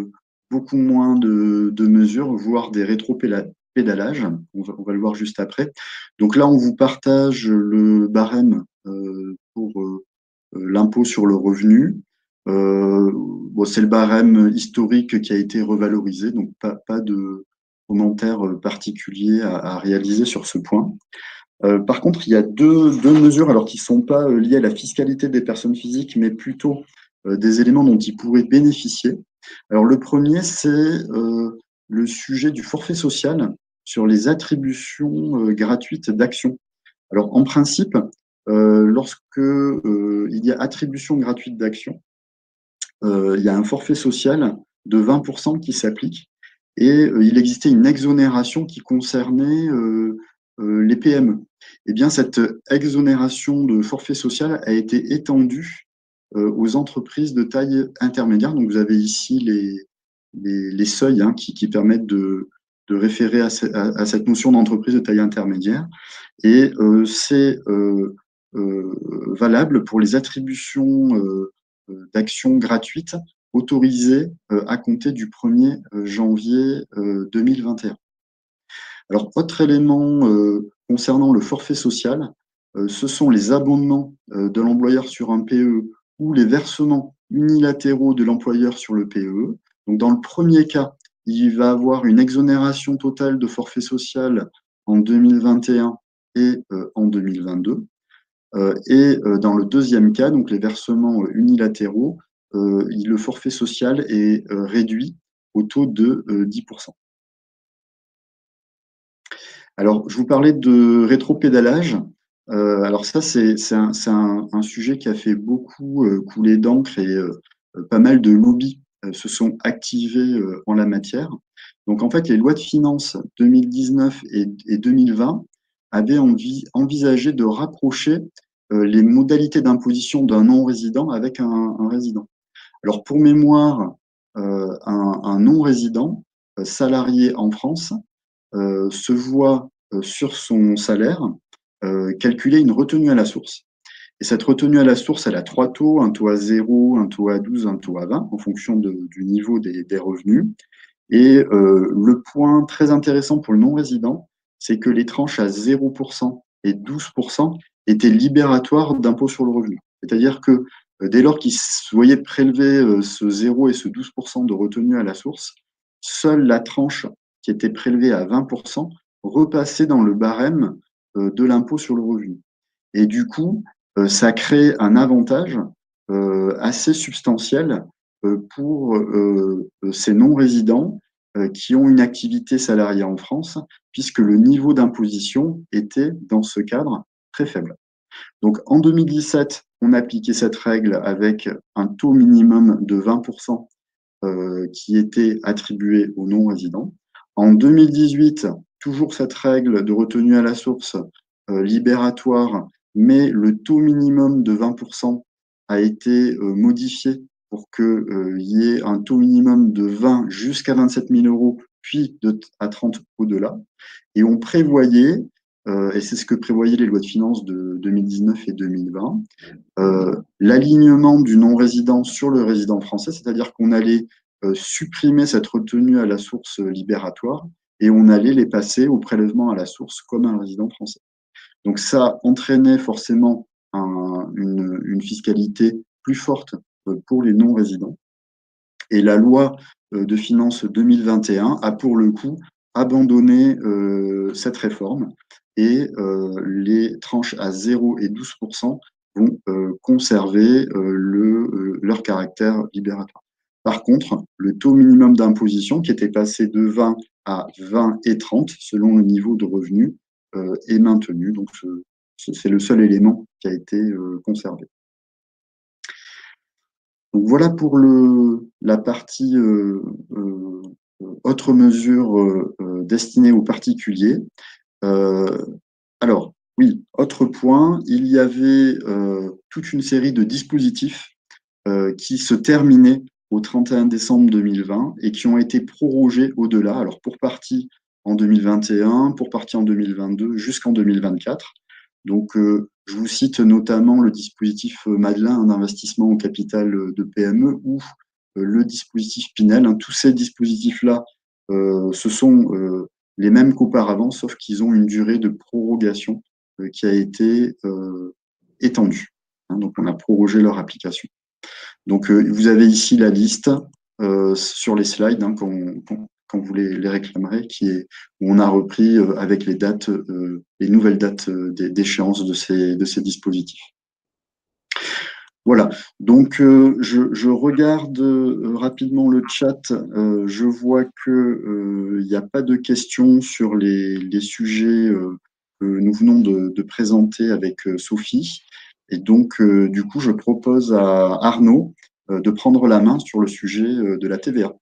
beaucoup moins de, de mesures, voire des rétro-pédalages. On va, on va le voir juste après. Donc là, on vous partage le barème euh, pour euh, l'impôt sur le revenu. Euh, bon, c'est le barème historique qui a été revalorisé, donc pas, pas de commentaire particulier à, à réaliser sur ce point. Euh, par contre, il y a deux, deux mesures alors, qui ne sont pas euh, liées à la fiscalité des personnes physiques, mais plutôt euh, des éléments dont ils pourraient bénéficier. Alors, le premier, c'est euh, le sujet du forfait social sur les attributions euh, gratuites d'actions. Alors, en principe, euh, lorsque euh, il y a attribution gratuite d'actions, euh, il y a un forfait social de vingt pour cent qui s'applique et euh, il existait une exonération qui concernait euh, euh, les P M E. Eh bien, cette exonération de forfait social a été étendue euh, aux entreprises de taille intermédiaire. Donc, vous avez ici les, les, les seuils hein, qui, qui permettent de, de référer à, ce, à, à cette notion d'entreprise de taille intermédiaire. Et euh, c'est euh, euh, valable pour les attributions euh, d'actions gratuites autorisées euh, à compter du premier janvier euh, deux mille vingt et un. Alors, autre élément euh, concernant le forfait social, euh, ce sont les abondements euh, de l'employeur sur un P E ou les versements unilatéraux de l'employeur sur le P E. Donc, dans le premier cas, il va avoir une exonération totale de forfait social en deux mille vingt et un et euh, en deux mille vingt-deux. Euh, et euh, dans le deuxième cas, donc les versements euh, unilatéraux, euh, le forfait social est euh, réduit au taux de euh, dix pour cent. Alors, je vous parlais de rétropédalage. Euh, alors ça, c'est un, un, un sujet qui a fait beaucoup euh, couler d'encre et euh, pas mal de lobbies euh, se sont activés euh, en la matière. Donc en fait, les lois de finances deux mille dix-neuf et, et deux mille vingt avaient envie, envisagé de rapprocher euh, les modalités d'imposition d'un non-résident avec un, un résident. Alors pour mémoire, euh, un, un non-résident euh, salarié en France euh, se voit euh, sur son salaire euh, calculer une retenue à la source. Et cette retenue à la source, elle a trois taux, un taux à zéro, un taux à douze, un taux à vingt, en fonction de, du niveau des, des revenus. Et euh, le point très intéressant pour le non-résident, c'est que les tranches à zéro pour cent et douze pour cent étaient libératoires d'impôt sur le revenu. C'est-à-dire que euh, dès lors qu'ils se voyaient prélever euh, ce zéro et ce douze pour cent de retenue à la source, seule la tranche qui était prélevée à vingt pour cent repassait dans le barème euh, de l'impôt sur le revenu. Et du coup, euh, ça crée un avantage euh, assez substantiel euh, pour euh, ces non-résidents euh, qui ont une activité salariée en France, puisque le niveau d'imposition était, dans ce cadre, très faible. Donc, en deux mille dix-sept, on a appliqué cette règle avec un taux minimum de vingt pour cent euh, qui était attribué aux non-résidents. En deux mille dix-huit, toujours cette règle de retenue à la source euh, libératoire, mais le taux minimum de vingt pour cent a été euh, modifié pour qu'il euh, y ait un taux minimum de vingt jusqu'à vingt-sept mille euros, puis de, à trente au-delà. Et on prévoyait, euh, et c'est ce que prévoyaient les lois de finances de deux mille dix-neuf et deux mille vingt, euh, l'alignement du non-résident sur le résident français, c'est-à-dire qu'on allait euh, supprimer cette retenue à la source libératoire et on allait les passer au prélèvement à la source comme un résident français. Donc ça entraînait forcément un, une, une fiscalité plus forte euh, pour les non-résidents. Et la loi euh, de finances deux mille vingt et un a pour le coup abandonné euh, cette réforme et euh, les tranches à zéro et douze pour cent vont euh, conserver euh, le, euh, leur caractère libératoire. Par contre, le taux minimum d'imposition qui était passé de vingt à vingt et trente selon le niveau de revenu euh, est maintenu. Donc, c'est le seul élément qui a été euh, conservé. Donc voilà pour le, la partie euh, euh, autres mesures euh, euh, destinées aux particuliers. Euh, alors, oui, autre point, il y avait euh, toute une série de dispositifs euh, qui se terminaient au trente et un décembre deux mille vingt et qui ont été prorogés au-delà, alors pour partie en deux mille vingt et un, pour partie en deux mille vingt-deux, jusqu'en deux mille vingt-quatre. Donc, euh, je vous cite notamment le dispositif Madelin, un investissement au capital de P M E, où le dispositif Pinel. Hein. Tous ces dispositifs-là, euh, ce sont euh, les mêmes qu'auparavant, sauf qu'ils ont une durée de prorogation euh, qui a été euh, étendue. Hein. Donc, on a prorogé leur application. Donc, euh, vous avez ici la liste euh, sur les slides hein, quand, quand, quand vous les, les réclamerez, qui est, où on a repris euh, avec les dates, euh, les nouvelles dates euh, d'échéance de ces, de ces dispositifs. Voilà, donc euh, je, je regarde euh, rapidement le chat, euh, je vois que euh, il n'y a pas de questions sur les, les sujets euh, que nous venons de, de présenter avec euh, Sophie. Et donc, euh, du coup, je propose à Arnaud euh, de prendre la main sur le sujet euh, de la T V A.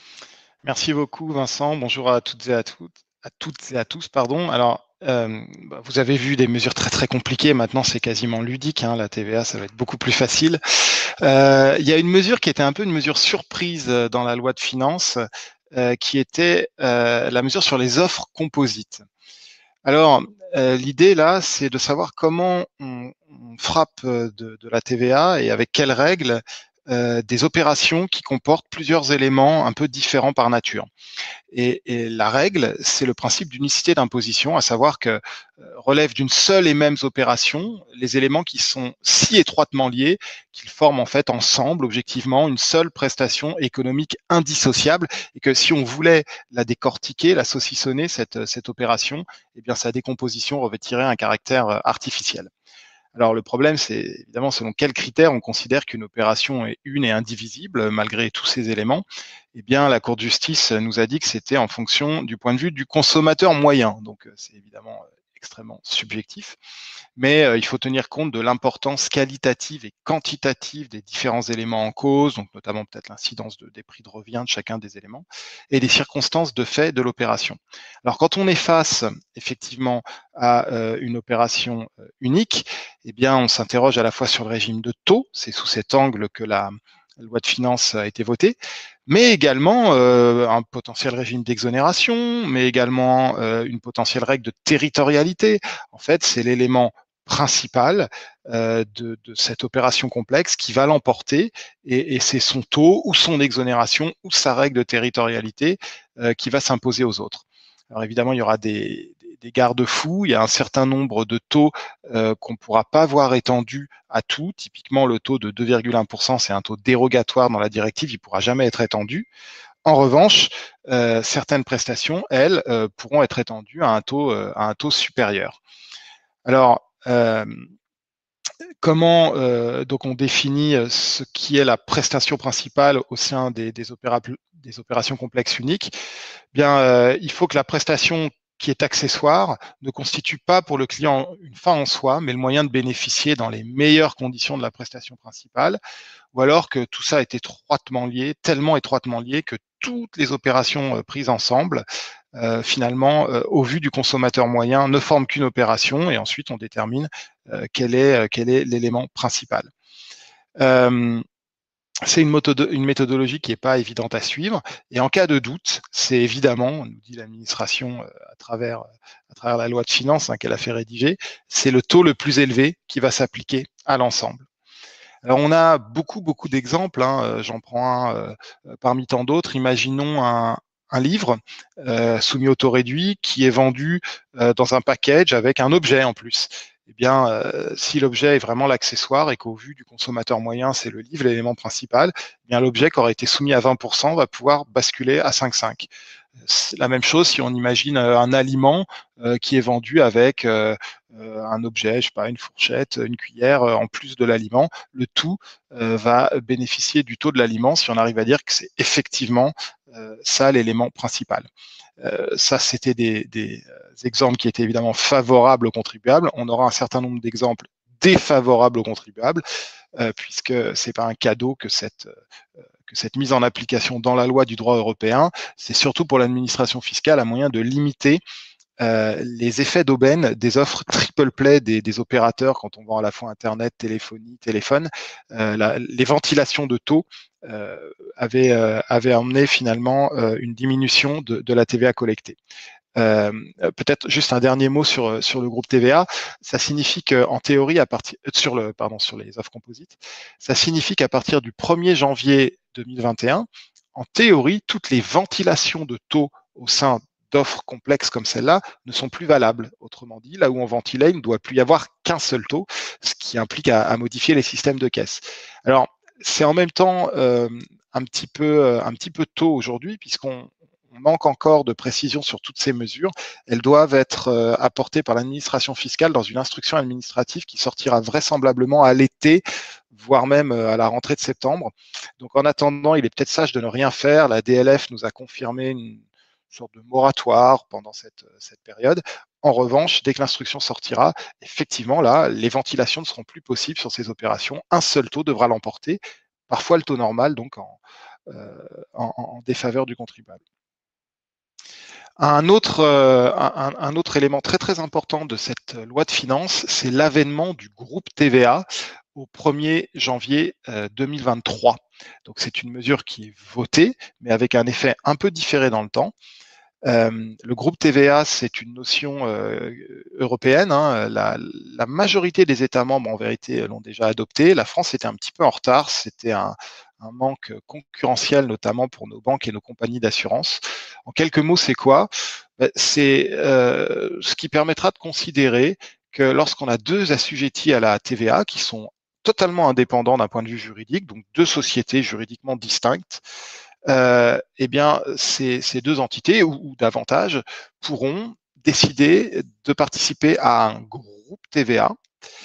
Merci beaucoup, Vincent. Bonjour à toutes et à toutes, à toutes et à tous, pardon. Alors, euh, bah, vous avez vu des mesures très très compliquées. Maintenant, c'est quasiment ludique. Hein, la T V A, ça va être beaucoup plus facile. Euh, il y a une mesure qui était un peu une mesure surprise dans la loi de finances, euh, qui était euh, la mesure sur les offres composites. Alors, euh, l'idée là, c'est de savoir comment on, on frappe de, de la T V A et avec quelles règles euh, des opérations qui comportent plusieurs éléments un peu différents par nature. Et, et la règle, c'est le principe d'unicité d'imposition, à savoir que euh, relèvent d'une seule et même opération les éléments qui sont si étroitement liés qu'ils forment en fait ensemble, objectivement, une seule prestation économique indissociable, et que si on voulait la décortiquer, la saucissonner, cette, cette opération, eh bien sa décomposition revêtirait un caractère artificiel. Alors le problème, c'est évidemment selon quels critères on considère qu'une opération est une et indivisible malgré tous ces éléments. Eh bien, la Cour de justice nous a dit que c'était en fonction du point de vue du consommateur moyen. Donc c'est évidemment extrêmement subjectif, mais euh, il faut tenir compte de l'importance qualitative et quantitative des différents éléments en cause, donc notamment peut-être l'incidence de, des prix de revient de chacun des éléments, et des circonstances de fait de l'opération. Alors quand on est face effectivement à euh, une opération euh, unique, eh bien on s'interroge à la fois sur le régime de taux, c'est sous cet angle que la loi de finances a été votée, mais également euh, un potentiel régime d'exonération, mais également euh, une potentielle règle de territorialité. En fait, c'est l'élément principal euh, de, de cette opération complexe qui va l'emporter, et, et c'est son taux ou son exonération ou sa règle de territorialité euh, qui va s'imposer aux autres. Alors évidemment, il y aura des, des, des garde-fous, il y a un certain nombre de taux euh, qu'on ne pourra pas voir étendus à tout. Typiquement, le taux de deux virgule un pour cent, c'est un taux dérogatoire dans la directive, il ne pourra jamais être étendu. En revanche, euh, certaines prestations, elles, euh, pourront être étendues à un taux, euh, à un taux supérieur. Alors, euh, comment euh, donc on définit ce qui est la prestation principale au sein des, des, opéra des opérations complexes uniques? Bien, euh, il faut que la prestation qui est accessoire ne constitue pas pour le client une fin en soi, mais le moyen de bénéficier dans les meilleures conditions de la prestation principale, ou alors que tout ça est étroitement lié, tellement étroitement lié que toutes les opérations euh, prises ensemble, euh, finalement, euh, au vu du consommateur moyen, ne forment qu'une opération, et ensuite on détermine euh, quel est, euh, quel est l'élément principal. Euh, C'est une, une méthodologie qui n'est pas évidente à suivre. Et en cas de doute, c'est évidemment, nous dit l'administration à travers, à travers la loi de finances hein, qu'elle a fait rédiger, c'est le taux le plus élevé qui va s'appliquer à l'ensemble. Alors on a beaucoup, beaucoup d'exemples. Hein, j'en prends un euh, parmi tant d'autres. Imaginons un, un livre euh, soumis au taux réduit qui est vendu euh, dans un package avec un objet en plus. Eh bien, euh, si l'objet est vraiment l'accessoire et qu'au vu du consommateur moyen, c'est le livre, l'élément principal, eh bien l'objet qui aurait été soumis à vingt pour cent va pouvoir basculer à cinq virgule cinq. C'est la même chose si on imagine un aliment euh, qui est vendu avec euh, un objet, je sais pas, une fourchette, une cuillère euh, en plus de l'aliment. Le tout euh, va bénéficier du taux de l'aliment si on arrive à dire que c'est effectivement euh, ça l'élément principal. Euh, ça, c'était des, des exemples qui étaient évidemment favorables aux contribuables. On aura un certain nombre d'exemples défavorables aux contribuables, euh, puisque c'est pas un cadeau que cette, euh, que cette mise en application dans la loi du droit européen. C'est surtout pour l'administration fiscale un moyen de limiter euh, les effets d'aubaine des offres triple play des, des opérateurs quand on vend à la fois Internet, téléphonie, téléphone. Euh, la, les ventilations de taux euh, avaient, euh, avaient emmené finalement euh, une diminution de, de la T V A collectée. Euh, peut-être juste un dernier mot sur, sur le groupe T V A. Ça signifie qu'en théorie, à partir sur le pardon sur les offres composites, ça signifie qu'à partir du premier janvier deux mille vingt et un, en théorie, toutes les ventilations de taux au sein d'offres complexes comme celle-là ne sont plus valables. Autrement dit, là où on ventilait, il ne doit plus y avoir qu'un seul taux, ce qui implique à, à modifier les systèmes de caisse. Alors, c'est en même temps euh, un, petit peu, un petit peu tôt aujourd'hui, puisqu'on on manque encore de précision sur toutes ces mesures. Elles doivent être euh, apportées par l'administration fiscale dans une instruction administrative qui sortira vraisemblablement à l'été, voire même euh, à la rentrée de septembre. Donc, en attendant, il est peut-être sage de ne rien faire. La D L F nous a confirmé une sorte de moratoire pendant cette, cette période. En revanche, dès que l'instruction sortira, effectivement, là, les ventilations ne seront plus possibles sur ces opérations. Un seul taux devra l'emporter, parfois le taux normal, donc en, euh, en, en défaveur du contribuable. Un autre, euh, un, un autre élément très très important de cette loi de finances, c'est l'avènement du groupe T V A au premier janvier euh, deux mille vingt-trois. Donc c'est une mesure qui est votée, mais avec un effet un peu différé dans le temps. Euh, le groupe T V A, c'est une notion euh, européenne. Hein. La, la majorité des États membres, en vérité, l'ont déjà adopté. La France était un petit peu en retard. C'était un, un manque concurrentiel, notamment pour nos banques et nos compagnies d'assurance. En quelques mots, c'est quoi? C'est euh, ce qui permettra de considérer que lorsqu'on a deux assujettis à la T V A qui sont totalement indépendants d'un point de vue juridique, donc deux sociétés juridiquement distinctes, Euh, eh bien, ces, ces deux entités, ou, ou davantage, pourront décider de participer à un groupe T V A.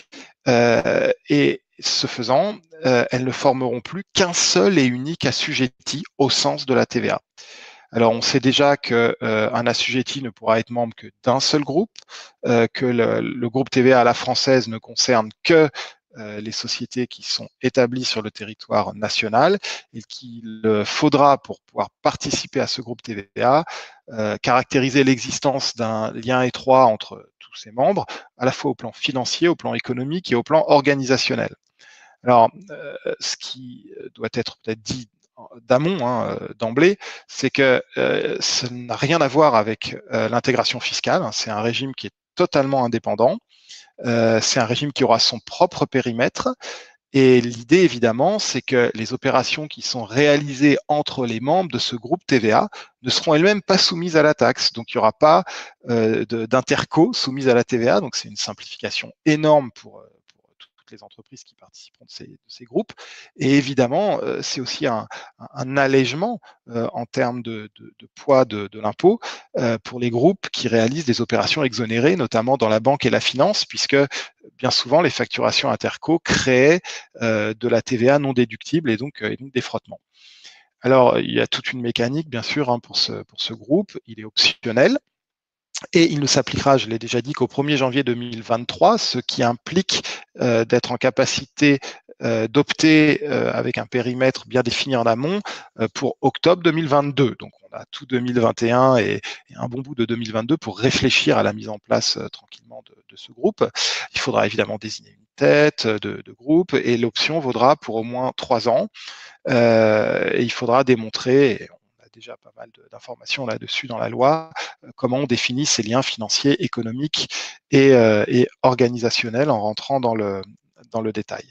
Euh, et ce faisant, euh, elles ne formeront plus qu'un seul et unique assujetti au sens de la T V A. Alors, on sait déjà qu'un euh, assujetti ne pourra être membre que d'un seul groupe, euh, que le, le groupe T V A à la française ne concerne que euh, les sociétés qui sont établies sur le territoire national et qu'il faudra, pour pouvoir participer à ce groupe T V A, euh, caractériser l'existence d'un lien étroit entre tous ses membres, à la fois au plan financier, au plan économique et au plan organisationnel. Alors, euh, ce qui doit être peut-être dit d'amont, hein, d'emblée, c'est que euh, ça n'a rien à voir avec euh, l'intégration fiscale. C'est un régime qui est totalement indépendant. Euh, c'est un régime qui aura son propre périmètre. Et l'idée, évidemment, c'est que les opérations qui sont réalisées entre les membres de ce groupe T V A ne seront elles-mêmes pas soumises à la taxe. Donc, il n'y aura pas euh, d'interco soumises à la T V A. Donc, c'est une simplification énorme pour, pour toutes les entreprises qui participeront de ces, de ces groupes. Et évidemment, euh, c'est aussi un, un allègement euh, en termes de, de, de poids de, de l'impôt euh, pour les groupes qui réalisent des opérations exonérées, notamment dans la banque et la finance, puisque bien souvent, les facturations interco créaient euh, de la T V A non déductible et donc, euh, et donc des frottements. Alors, il y a toute une mécanique, bien sûr, hein, pour, ce, pour ce groupe. Il est optionnel et il ne s'appliquera, je l'ai déjà dit, qu'au premier janvier deux mille vingt-trois, ce qui implique euh, d'être en capacité euh, d'opter euh, avec un périmètre bien défini en amont euh, pour octobre deux mille vingt-deux. Donc, on a tout deux mille vingt et un et, et un bon bout de deux mille vingt-deux pour réfléchir à la mise en place euh, tranquillement de, de ce groupe. Il faudra évidemment désigner une tête de, de groupe et l'option vaudra pour au moins trois ans. Euh, et il faudra démontrer, et on a déjà pas mal d'informations là-dessus dans la loi, euh, comment on définit ces liens financiers, économiques et, euh, et organisationnels en rentrant dans le, dans le détail.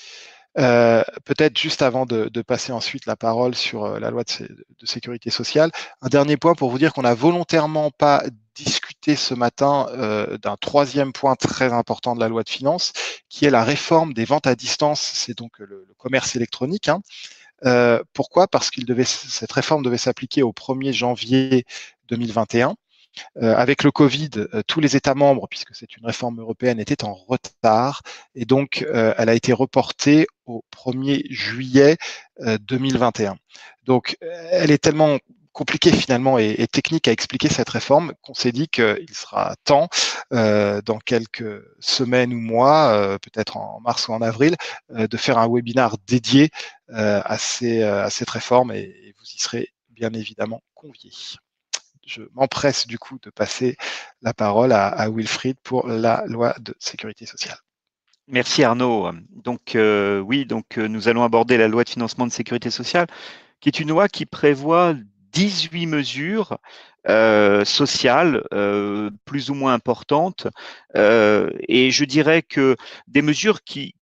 Euh, peut-être juste avant de, de passer ensuite la parole sur euh, la loi de, de sécurité sociale, un dernier point pour vous dire qu'on n'a volontairement pas discuté ce matin euh, d'un troisième point très important de la loi de finances, qui est la réforme des ventes à distance, c'est donc le, le commerce électronique. Hein. Euh, pourquoi? Parce qu'il devait, cette réforme devait s'appliquer au premier janvier deux mille vingt et un. Euh, avec le Covid, euh, tous les États membres, puisque c'est une réforme européenne, étaient en retard et donc euh, elle a été reportée au premier juillet euh, deux mille vingt et un. Donc elle est tellement compliquée finalement et, et technique à expliquer cette réforme qu'on s'est dit qu'il sera temps euh, dans quelques semaines ou mois, euh, peut-être en mars ou en avril, euh, de faire un webinaire dédié euh, à, ces, à cette réforme et, et vous y serez bien évidemment conviés. Je m'empresse du coup de passer la parole à, à Wilfried pour la loi de sécurité sociale. Merci Arnaud. Donc euh, oui, donc euh, nous allons aborder la loi de financement de sécurité sociale, qui est une loi qui prévoit dix-huit mesures euh, sociales euh, plus ou moins importantes, euh, et je dirais que des mesures qui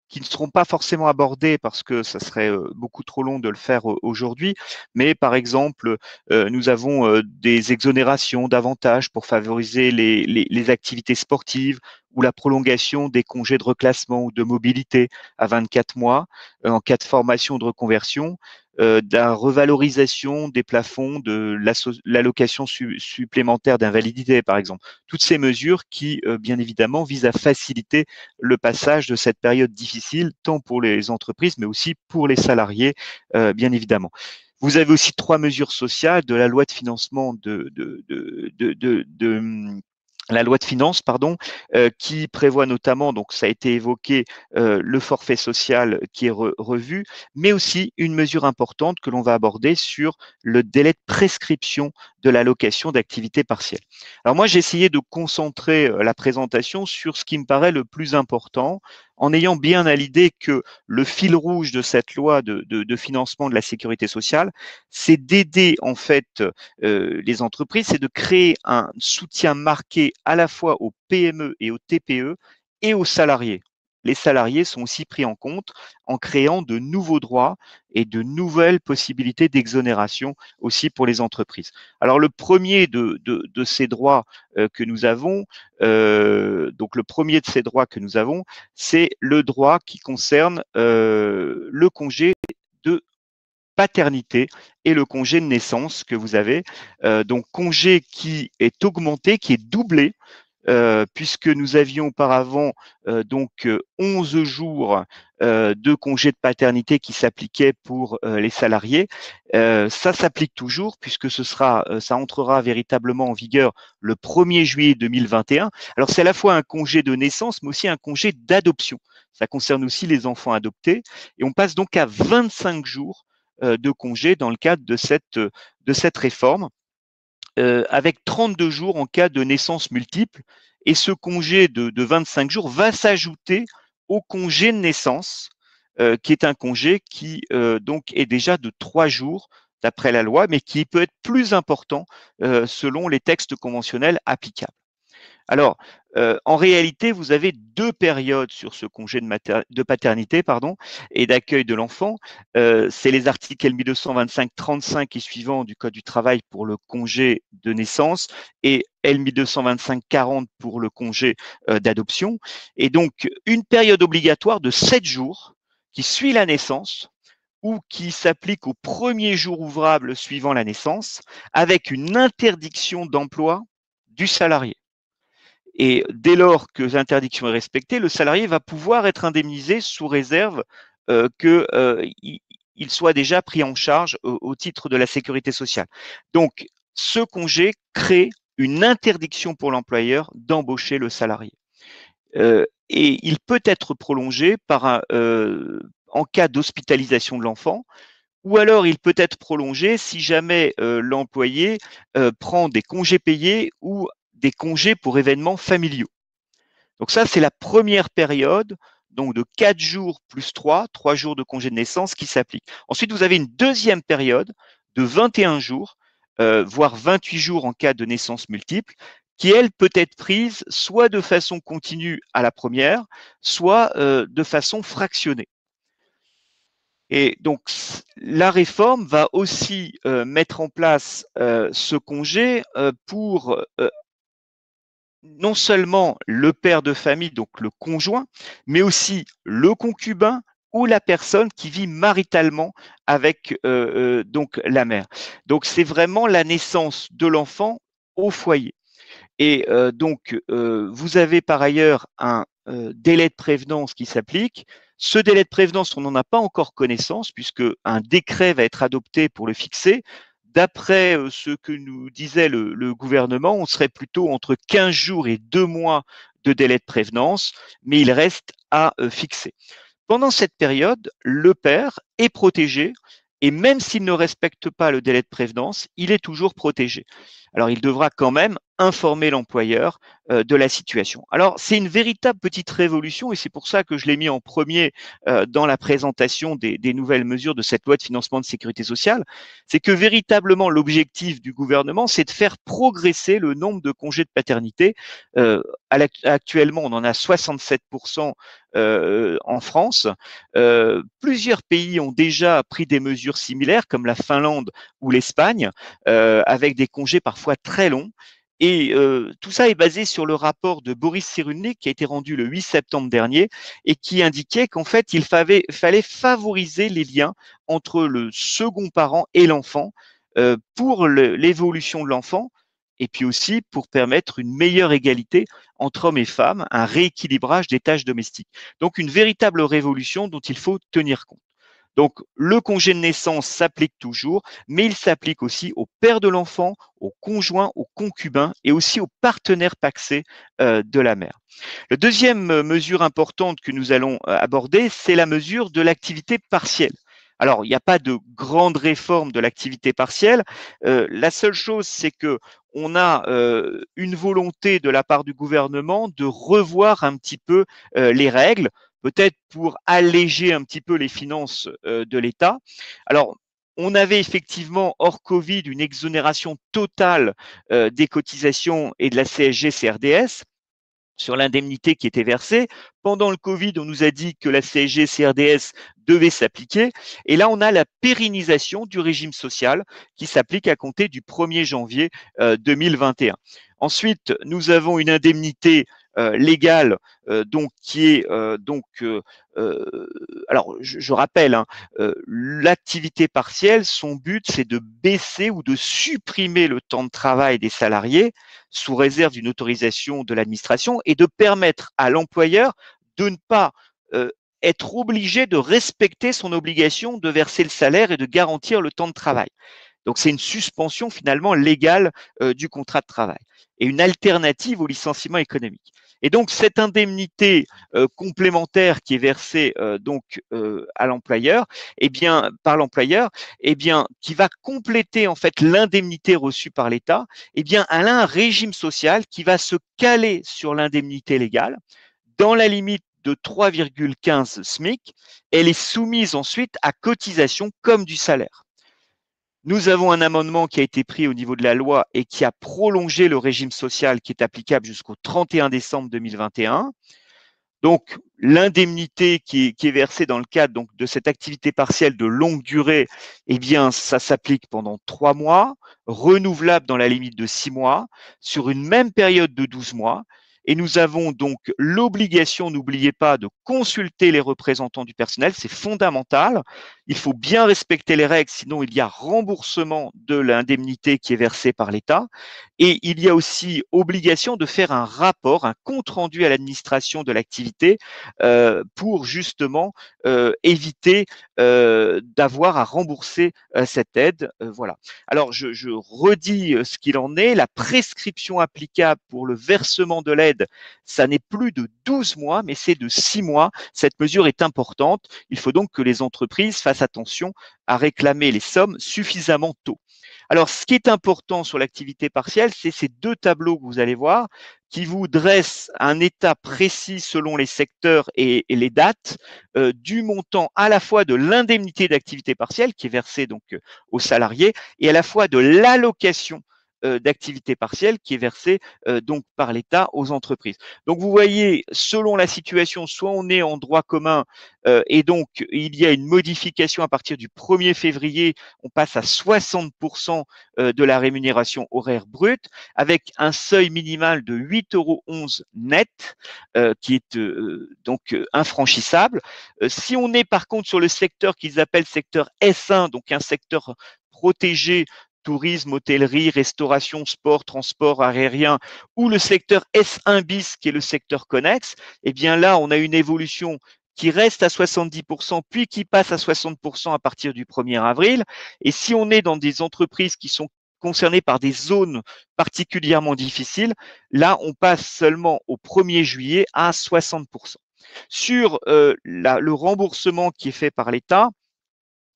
qui ne seront pas forcément abordées parce que ça serait euh, beaucoup trop long de le faire euh, aujourd'hui. Mais par exemple, euh, nous avons euh, des exonérations d'avantages pour favoriser les, les, les activités sportives ou la prolongation des congés de reclassement ou de mobilité à vingt-quatre mois euh, en cas de formation ou de reconversion. Euh, de la revalorisation des plafonds de l'allocation su supplémentaire d'invalidité, par exemple. Toutes ces mesures qui, euh, bien évidemment, visent à faciliter le passage de cette période difficile, tant pour les entreprises, mais aussi pour les salariés, euh, bien évidemment. Vous avez aussi trois mesures sociales de la loi de financement de, de, de, de, de, de la loi de finances, pardon, euh, qui prévoit notamment, donc ça a été évoqué, euh, le forfait social qui est re revu, mais aussi une mesure importante que l'on va aborder sur le délai de prescription de l'allocation d'activité partielle. Alors moi, j'ai essayé de concentrer la présentation sur ce qui me paraît le plus important, en ayant bien à l'idée que le fil rouge de cette loi de, de, de financement de la sécurité sociale, c'est d'aider en fait euh, les entreprises, c'est de créer un soutien marqué à la fois aux P M E et aux T P E et aux salariés. Les salariés sont aussi pris en compte en créant de nouveaux droits et de nouvelles possibilités d'exonération aussi pour les entreprises. Alors le premier de, de, de ces droits euh, que nous avons, euh, donc le premier de ces droits que nous avons, c'est le droit qui concerne euh, le congé de paternité et le congé de naissance que vous avez. Euh, donc congé qui est augmenté, qui est doublé, euh, puisque nous avions auparavant euh, donc onze jours euh, de congé de paternité qui s'appliquaient pour euh, les salariés. Euh, ça s'applique toujours puisque ce sera, euh, ça entrera véritablement en vigueur le premier juillet deux mille vingt et un. Alors c'est à la fois un congé de naissance, mais aussi un congé d'adoption. Ça concerne aussi les enfants adoptés, et on passe donc à vingt-cinq jours euh, de congé dans le cadre de cette de cette réforme. Euh, avec trente-deux jours en cas de naissance multiple. Et ce congé de, de vingt-cinq jours va s'ajouter au congé de naissance, euh, qui est un congé qui euh, donc est déjà de trois jours d'après la loi, mais qui peut être plus important euh, selon les textes conventionnels applicables. Alors, euh, en réalité, vous avez deux périodes sur ce congé de, de paternité pardon, et d'accueil de l'enfant. Euh, c'est les articles L mille deux cent vingt-cinq trente-cinq et suivants du Code du travail pour le congé de naissance et L mille deux cent vingt-cinq quarante pour le congé euh, d'adoption. Et donc, une période obligatoire de sept jours qui suit la naissance ou qui s'applique au premier jour ouvrable suivant la naissance, avec une interdiction d'emploi du salarié. Et dès lors que l'interdiction est respectée, le salarié va pouvoir être indemnisé sous réserve euh, qu'il euh, il soit déjà pris en charge au, au titre de la sécurité sociale. Donc, ce congé crée une interdiction pour l'employeur d'embaucher le salarié. Euh, et il peut être prolongé par un, euh, en cas d'hospitalisation de l'enfant, ou alors il peut être prolongé si jamais euh, l'employé euh, prend des congés payés ou des congés pour événements familiaux. Donc ça, c'est la première période, donc de quatre jours plus trois, trois jours de congé de naissance qui s'applique. Ensuite, vous avez une deuxième période de vingt et un jours, euh, voire vingt-huit jours en cas de naissance multiple, qui, elle, peut être prise soit de façon continue à la première, soit euh, de façon fractionnée. Et donc, la réforme va aussi euh, mettre en place euh, ce congé euh, pour euh, non seulement le père de famille, donc le conjoint, mais aussi le concubin ou la personne qui vit maritalement avec euh, euh, donc la mère. Donc, c'est vraiment la naissance de l'enfant au foyer. Et euh, donc, euh, vous avez par ailleurs un euh, délai de prévenance qui s'applique. Ce délai de prévenance, on n'en a pas encore connaissance puisque un décret va être adopté pour le fixer. D'après euh, ce que nous disait le, le gouvernement, on serait plutôt entre quinze jours et deux mois de délai de prévenance, mais il reste à euh, fixer. Pendant cette période, le père est protégé et même s'il ne respecte pas le délai de prévenance, il est toujours protégé. Alors, il devra quand même informer l'employeur euh, de la situation. Alors, c'est une véritable petite révolution et c'est pour ça que je l'ai mis en premier euh, dans la présentation des, des nouvelles mesures de cette loi de financement de sécurité sociale. C'est que véritablement, l'objectif du gouvernement, c'est de faire progresser le nombre de congés de paternité. Euh, actuellement, on en a soixante-sept pour cent euh, en France. Euh, plusieurs pays ont déjà pris des mesures similaires, comme la Finlande ou l'Espagne, euh, avec des congés parfois très longs. Et euh, tout ça est basé sur le rapport de Boris Cyrulnik qui a été rendu le huit septembre dernier et qui indiquait qu'en fait, il fallait, fallait favoriser les liens entre le second parent et l'enfant euh, pour l'évolution de l'enfant et puis aussi pour permettre une meilleure égalité entre hommes et femmes, un rééquilibrage des tâches domestiques. Donc, une véritable révolution dont il faut tenir compte. Donc, le congé de naissance s'applique toujours, mais il s'applique aussi au père de l'enfant, au conjoint, au concubin et aussi aux partenaires pacsés euh, de la mère. La deuxième mesure importante que nous allons aborder, c'est la mesure de l'activité partielle. Alors, il n'y a pas de grande réforme de l'activité partielle. Euh, la seule chose, c'est que on a euh, une volonté de la part du gouvernement de revoir un petit peu euh, les règles, peut-être pour alléger un petit peu les finances euh, de l'État. Alors, on avait effectivement, hors Covid, une exonération totale euh, des cotisations et de la C S G C R D S sur l'indemnité qui était versée. Pendant le Covid, on nous a dit que la C S G C R D S devait s'appliquer. Et là, on a la pérennisation du régime social qui s'applique à compter du premier janvier euh, deux mille vingt et un. Ensuite, nous avons une indemnité euh, légale euh, donc qui est euh, donc euh, euh, alors je, je rappelle hein, euh, l'activité partielle, son but c'est de baisser ou de supprimer le temps de travail des salariés sous réserve d'une autorisation de l'administration et de permettre à l'employeur de ne pas euh, être obligé de respecter son obligation de verser le salaire et de garantir le temps de travail. Donc, c'est une suspension finalement légale euh, du contrat de travail et une alternative au licenciement économique. Et donc, cette indemnité euh, complémentaire qui est versée euh, donc euh, à l'employeur, eh bien, par l'employeur, eh bien, qui va compléter en fait l'indemnité reçue par l'État, eh bien, elle a un régime social qui va se caler sur l'indemnité légale dans la limite de trois virgule quinze SMIC. Elle est soumise ensuite à cotisation comme du salaire. Nous avons un amendement qui a été pris au niveau de la loi et qui a prolongé le régime social qui est applicable jusqu'au trente et un décembre deux mille vingt et un. Donc, l'indemnité qui est, qui est versée dans le cadre donc, de cette activité partielle de longue durée, eh bien, ça s'applique pendant trois mois, renouvelable dans la limite de six mois, sur une même période de douze mois. Et nous avons donc l'obligation, n'oubliez pas, de consulter les représentants du personnel, c'est fondamental. Il faut bien respecter les règles, sinon il y a remboursement de l'indemnité qui est versée par l'État. Et il y a aussi obligation de faire un rapport, un compte-rendu à l'administration de l'activité euh, pour justement euh, éviter euh, d'avoir à rembourser euh, cette aide. Euh, voilà. Alors, je, je redis ce qu'il en est. La prescription applicable pour le versement de l'aide, ça n'est plus de douze mois, mais c'est de six mois. Cette mesure est importante. Il faut donc que les entreprises fassent attention à réclamer les sommes suffisamment tôt. Alors, ce qui est important sur l'activité partielle, c'est ces deux tableaux que vous allez voir qui vous dressent un état précis selon les secteurs et, et les dates euh, du montant à la fois de l'indemnité d'activité partielle qui est versée donc euh, aux salariés et à la fois de l'allocation euh, d'activité partielle qui est versée euh, donc par l'État aux entreprises. Donc, vous voyez, selon la situation, soit on est en droit commun euh, et donc il y a une modification à partir du premier février, on passe à soixante pour cent de la rémunération horaire brute avec un seuil minimal de huit euros onze net euh, qui est euh, donc euh, infranchissable. Euh, si on est par contre sur le secteur qu'ils appellent secteur S un, donc un secteur protégé, tourisme, hôtellerie, restauration, sport, transport aérien, ou le secteur S un bis qui est le secteur connexe, eh bien là on a une évolution qui reste à soixante-dix pour cent, puis qui passe à soixante pour cent à partir du premier avril. Et si on est dans des entreprises qui sont concernées par des zones particulièrement difficiles, là, on passe seulement au premier juillet à soixante pour cent. Sur euh, la, le remboursement qui est fait par l'État,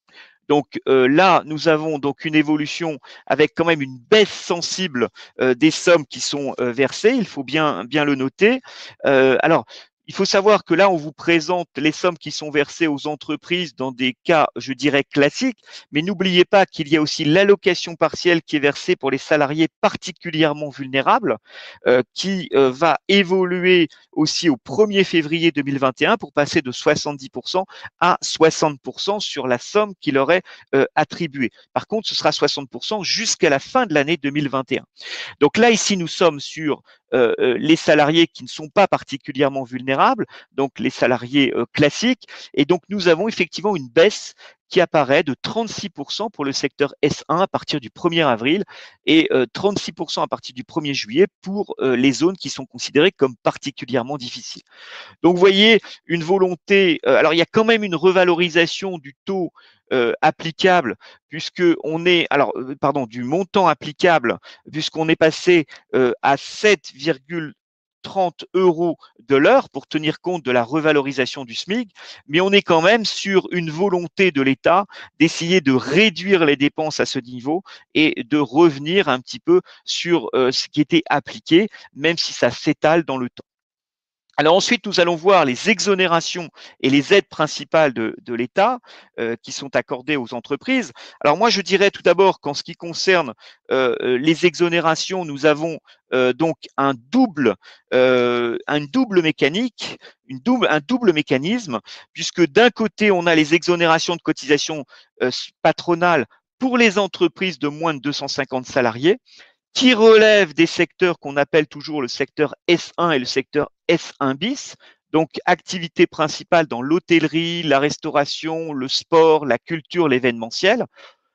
Donc euh, là, nous avons donc une évolution avec quand même une baisse sensible euh, des sommes qui sont euh, versées. Il faut bien bien le noter. Euh, alors il faut savoir que là, on vous présente les sommes qui sont versées aux entreprises dans des cas, je dirais, classiques, mais n'oubliez pas qu'il y a aussi l'allocation partielle qui est versée pour les salariés particulièrement vulnérables, euh, qui euh, va évoluer aussi au premier février deux mille vingt et un pour passer de soixante-dix pour cent à soixante pour cent sur la somme qui leur est euh, attribuée. Par contre, ce sera soixante pour cent jusqu'à la fin de l'année deux mille vingt et un. Donc là, ici, nous sommes sur euh, les salariés qui ne sont pas particulièrement vulnérables, donc les salariés euh, classiques. Et donc, nous avons effectivement une baisse qui apparaît de trente-six pour cent pour le secteur S un à partir du premier avril et euh, trente-six pour cent à partir du premier juillet pour euh, les zones qui sont considérées comme particulièrement difficiles. Donc, vous voyez, une volonté, euh, alors il y a quand même une revalorisation du taux euh, applicable, puisque on est, alors, euh, pardon, du montant applicable, puisqu'on est passé euh, à sept virgule trente euros de l'heure pour tenir compte de la revalorisation du SMIC, mais on est quand même sur une volonté de l'État d'essayer de réduire les dépenses à ce niveau et de revenir un petit peu sur euh, ce qui était appliqué, même si ça s'étale dans le temps. Alors ensuite, nous allons voir les exonérations et les aides principales de, de l'État euh, qui sont accordées aux entreprises. Alors moi, je dirais tout d'abord qu'en ce qui concerne euh, les exonérations, nous avons euh, donc un double, euh, un double mécanique, une double, un double mécanisme, puisque d'un côté, on a les exonérations de cotisations euh, patronales pour les entreprises de moins de deux cent cinquante salariés, qui relèvent des secteurs qu'on appelle toujours le secteur S un et le secteur S un bis, donc activité principale dans l'hôtellerie, la restauration, le sport, la culture, l'événementiel,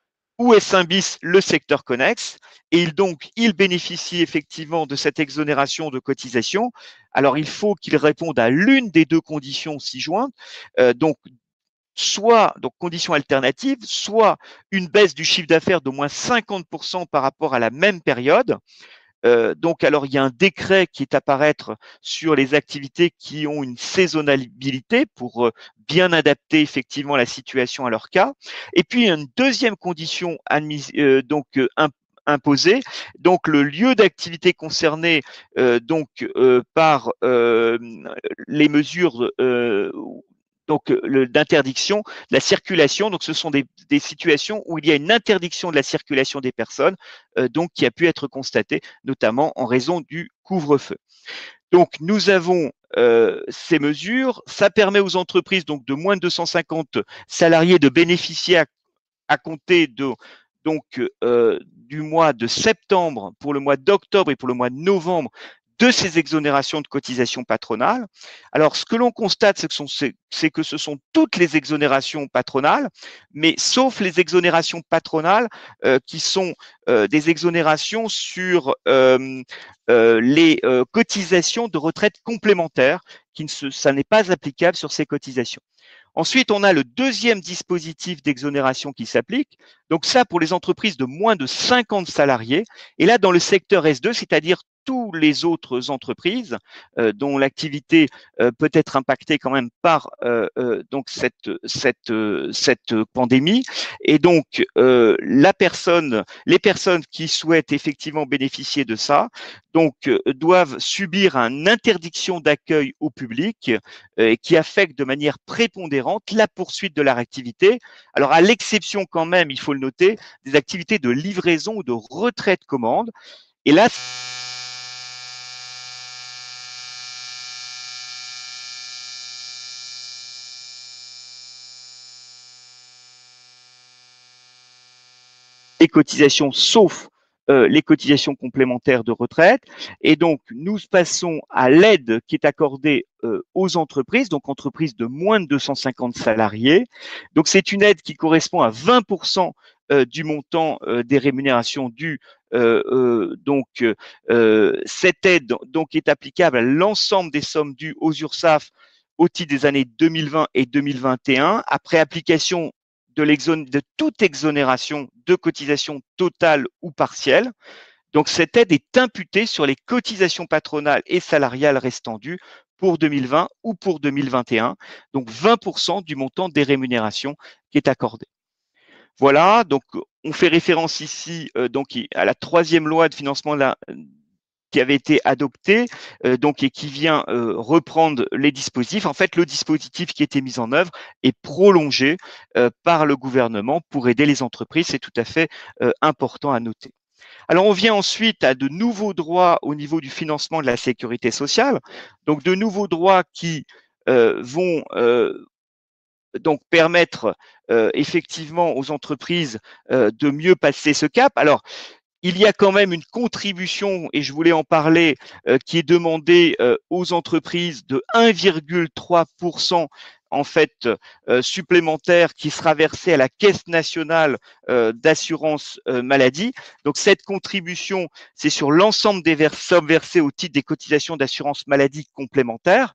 ou S un bis, le secteur connexe, et il, donc il bénéficie effectivement de cette exonération de cotisation. Alors il faut qu'il réponde à l'une des deux conditions ci-jointes, euh, donc soit, donc conditions alternatives, soit une baisse du chiffre d'affaires d'au moins cinquante pour cent par rapport à la même période. Euh, donc, alors, il y a un décret qui est à paraître sur les activités qui ont une saisonnalité pour euh, bien adapter effectivement la situation à leur cas. Et puis, une deuxième condition admise, euh, donc euh, imposée, donc le lieu d'activité concerné euh, donc euh, par euh, les mesures euh, donc d'interdiction de la circulation. Donc, ce sont des, des situations où il y a une interdiction de la circulation des personnes, euh, donc qui a pu être constatée, notamment en raison du couvre-feu. Donc, nous avons euh, ces mesures. Ça permet aux entreprises donc de moins de deux cent cinquante salariés de bénéficier à, à compter de donc euh, du mois de septembre pour le mois d'octobre et pour le mois de novembre de ces exonérations de cotisations patronales. Alors, ce que l'on constate, c'est que, sont, c'est que ce sont toutes les exonérations patronales, mais sauf les exonérations patronales euh, qui sont euh, des exonérations sur euh, euh, les euh, cotisations de retraite complémentaires, qui ne se, ça n'est pas applicable sur ces cotisations. Ensuite, on a le deuxième dispositif d'exonération qui s'applique. Donc ça, pour les entreprises de moins de cinquante salariés. Et là, dans le secteur S deux, c'est-à-dire tous les autres entreprises euh, dont l'activité euh, peut être impactée quand même par euh, euh, donc cette cette euh, cette pandémie. Et donc euh, la personne, les personnes qui souhaitent effectivement bénéficier de ça, donc euh, doivent subir une interdiction d'accueil au public euh, qui affecte de manière prépondérante la poursuite de leur activité. Alors à l'exception quand même, il faut le noter, des activités de livraison ou de retrait de commande. Et là, les cotisations sauf euh, les cotisations complémentaires de retraite. Et donc, nous passons à l'aide qui est accordée euh, aux entreprises, donc entreprises de moins de deux cent cinquante salariés. Donc, c'est une aide qui correspond à vingt pour cent euh, du montant euh, des rémunérations dues. Euh, euh, donc, euh, cette aide donc est applicable à l'ensemble des sommes dues aux URSSAF au titre des années deux mille vingt et deux mille vingt et un, après application de, de toute exonération de cotisation totale ou partielle. Donc, cette aide est imputée sur les cotisations patronales et salariales restant dues pour deux mille vingt ou pour deux mille vingt et un, donc vingt pour cent du montant des rémunérations qui est accordé. Voilà, donc on fait référence ici euh, donc à la troisième loi de financement de la, qui avait été adoptée euh, donc et qui vient euh, reprendre les dispositifs. En fait, le dispositif qui était mis en œuvre est prolongé euh, par le gouvernement pour aider les entreprises. C'est tout à fait euh, important à noter. Alors, on vient ensuite à de nouveaux droits au niveau du financement de la sécurité sociale. Donc, de nouveaux droits qui euh, vont euh, donc permettre euh, effectivement aux entreprises euh, de mieux passer ce cap. Alors, il y a quand même une contribution, et je voulais en parler, euh, qui est demandée euh, aux entreprises de un virgule trois pour cent en fait euh, supplémentaire qui sera versée à la Caisse nationale euh, d'assurance euh, maladie. Donc cette contribution, c'est sur l'ensemble des sommes versées au titre des cotisations d'assurance maladie complémentaires.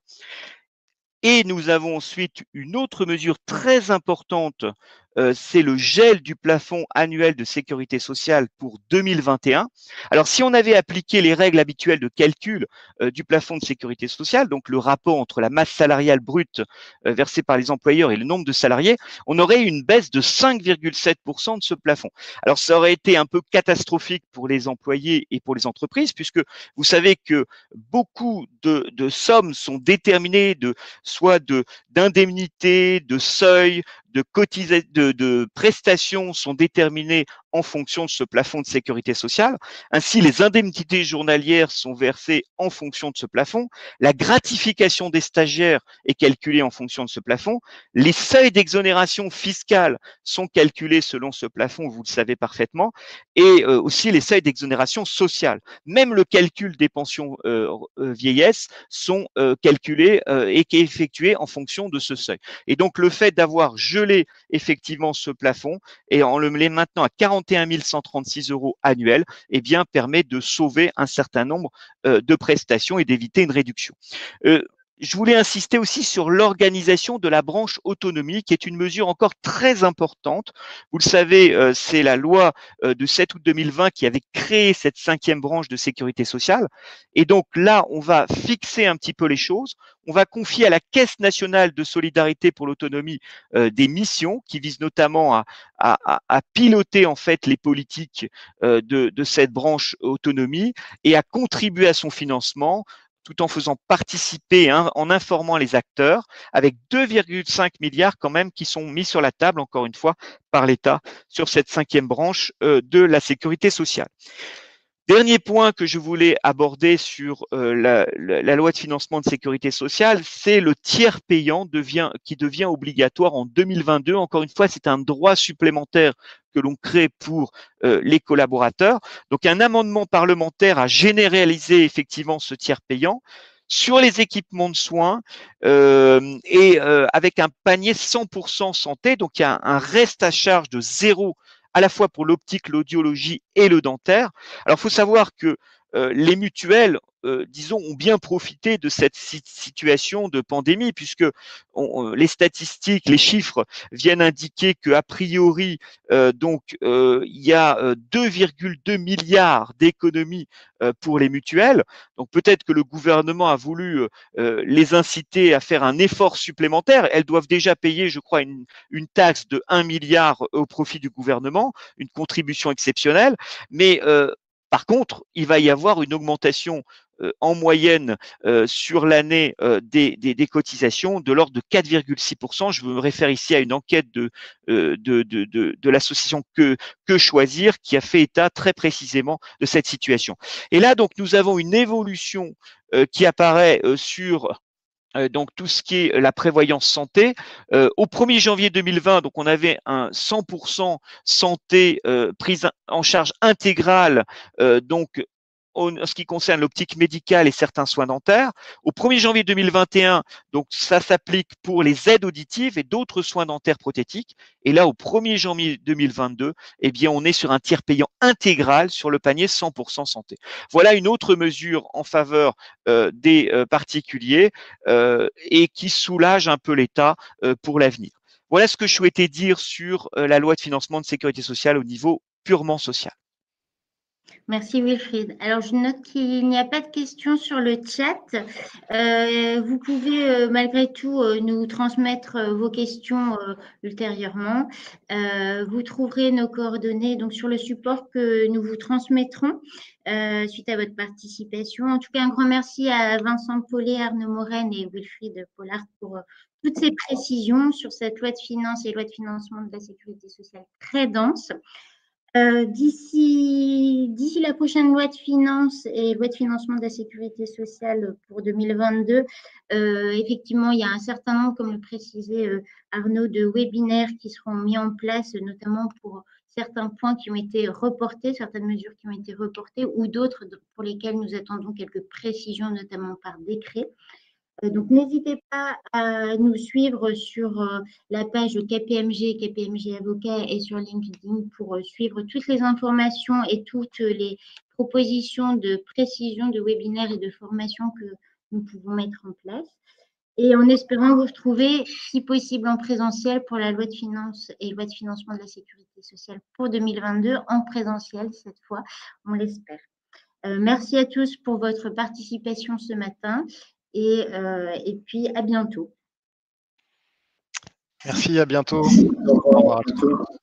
Et nous avons ensuite une autre mesure très importante, euh, c'est le gel du plafond annuel de sécurité sociale pour deux mille vingt et un. Alors, si on avait appliqué les règles habituelles de calcul euh, du plafond de sécurité sociale, donc le rapport entre la masse salariale brute euh, versée par les employeurs et le nombre de salariés, on aurait une baisse de cinq virgule sept pour cent de ce plafond. Alors, ça aurait été un peu catastrophique pour les employés et pour les entreprises, puisque vous savez que beaucoup de, de sommes sont déterminées de soit de d'indemnités, de seuils, de cotisations, de, de prestations sont déterminées en fonction de ce plafond de sécurité sociale. Ainsi, les indemnités journalières sont versées en fonction de ce plafond. La gratification des stagiaires est calculée en fonction de ce plafond. Les seuils d'exonération fiscale sont calculés selon ce plafond, vous le savez parfaitement, et euh, aussi les seuils d'exonération sociale. Même le calcul des pensions euh, euh, vieillesse sont euh, calculés euh, et qui est effectué en fonction de ce seuil. Et donc, le fait d'avoir gelé effectivement ce plafond et en le maintenant à quarante et un mille cent trente-six euros annuels, eh bien, permet de sauver un certain nombre euh, de prestations et d'éviter une réduction. Euh, Je voulais insister aussi sur l'organisation de la branche autonomie, qui est une mesure encore très importante. Vous le savez, euh, c'est la loi euh, de sept août deux mille vingt qui avait créé cette cinquième branche de sécurité sociale. Et donc là, on va fixer un petit peu les choses. On va confier à la Caisse nationale de solidarité pour l'autonomie euh, des missions qui visent notamment à, à, à piloter en fait les politiques euh, de, de cette branche autonomie et à contribuer à son financement, tout en faisant participer, hein, en informant les acteurs, avec deux virgule cinq milliards quand même qui sont mis sur la table, encore une fois, par l'État sur cette cinquième branche euh, de la sécurité sociale. Dernier point que je voulais aborder sur euh, la, la, la loi de financement de sécurité sociale, c'est le tiers payant devient, qui devient obligatoire en deux mille vingt-deux. Encore une fois, c'est un droit supplémentaire que l'on crée pour euh, les collaborateurs. Donc, un amendement parlementaire a généralisé effectivement ce tiers payant sur les équipements de soins euh, et euh, avec un panier cent pour cent santé. Donc, il y a un reste à charge de zéro à la fois pour l'optique, l'audiologie et le dentaire. Alors, il faut savoir que euh, les mutuelles, euh, disons, ont bien profité de cette situation de pandémie, puisque on, les statistiques, les chiffres viennent indiquer que a priori, euh, donc, euh, il y a deux virgule deux milliards d'économies euh, pour les mutuelles. Donc, peut-être que le gouvernement a voulu euh, les inciter à faire un effort supplémentaire. Elles doivent déjà payer, je crois, une, une taxe de un milliard au profit du gouvernement, une contribution exceptionnelle. Mais euh, par contre, il va y avoir une augmentation euh, en moyenne euh, sur l'année euh, des, des, des cotisations de l'ordre de quatre virgule six pour cent. Je me réfère ici à une enquête de, euh, de, de, de, de l'association que, que Choisir qui a fait état très précisément de cette situation. Et là, donc, nous avons une évolution euh, qui apparaît euh, sur Euh, donc tout ce qui est la prévoyance santé. Euh, au premier janvier deux mille vingt, donc on avait un cent pour cent santé euh, prise en charge intégrale, euh, donc en ce qui concerne l'optique médicale et certains soins dentaires. Au premier janvier deux mille vingt et un, donc ça s'applique pour les aides auditives et d'autres soins dentaires prothétiques. Et là, au premier janvier deux mille vingt-deux, eh bien, on est sur un tiers payant intégral sur le panier cent pour cent santé. Voilà une autre mesure en faveur euh, des euh, particuliers euh, et qui soulage un peu l'État euh, pour l'avenir. Voilà ce que je souhaitais dire sur euh, la loi de financement de sécurité sociale au niveau purement social. Merci Wilfried. Alors, je note qu'il n'y a pas de questions sur le chat. Euh, vous pouvez euh, malgré tout euh, nous transmettre euh, vos questions euh, ultérieurement. Euh, vous trouverez nos coordonnées donc, sur le support que nous vous transmettrons euh, suite à votre participation. En tout cas, un grand merci à Vincent Paulet, Arnaud Morène et Wilfried Pollard pour euh, toutes ces précisions sur cette loi de finances et loi de financement de la sécurité sociale très dense. Euh, d'ici, d'ici la prochaine loi de finances et loi de financement de la sécurité sociale pour deux mille vingt-deux, euh, effectivement, il y a un certain nombre, comme le précisait euh, Arnaud, de webinaires qui seront mis en place, notamment pour certains points qui ont été reportés, certaines mesures qui ont été reportées, ou d'autres pour lesquelles nous attendons quelques précisions, notamment par décret. Donc, n'hésitez pas à nous suivre sur euh, la page K P M G, K P M G Avocat et sur LinkedIn pour euh, suivre toutes les informations et toutes les propositions de précision de webinaires et de formation que nous pouvons mettre en place. Et en espérant vous retrouver, si possible, en présentiel pour la loi de finances et loi de financement de la sécurité sociale pour deux mille vingt-deux, en présentiel cette fois, on l'espère. Euh, merci à tous pour votre participation ce matin. Et, euh, et puis, à bientôt. Merci, à bientôt. Au revoir à tous.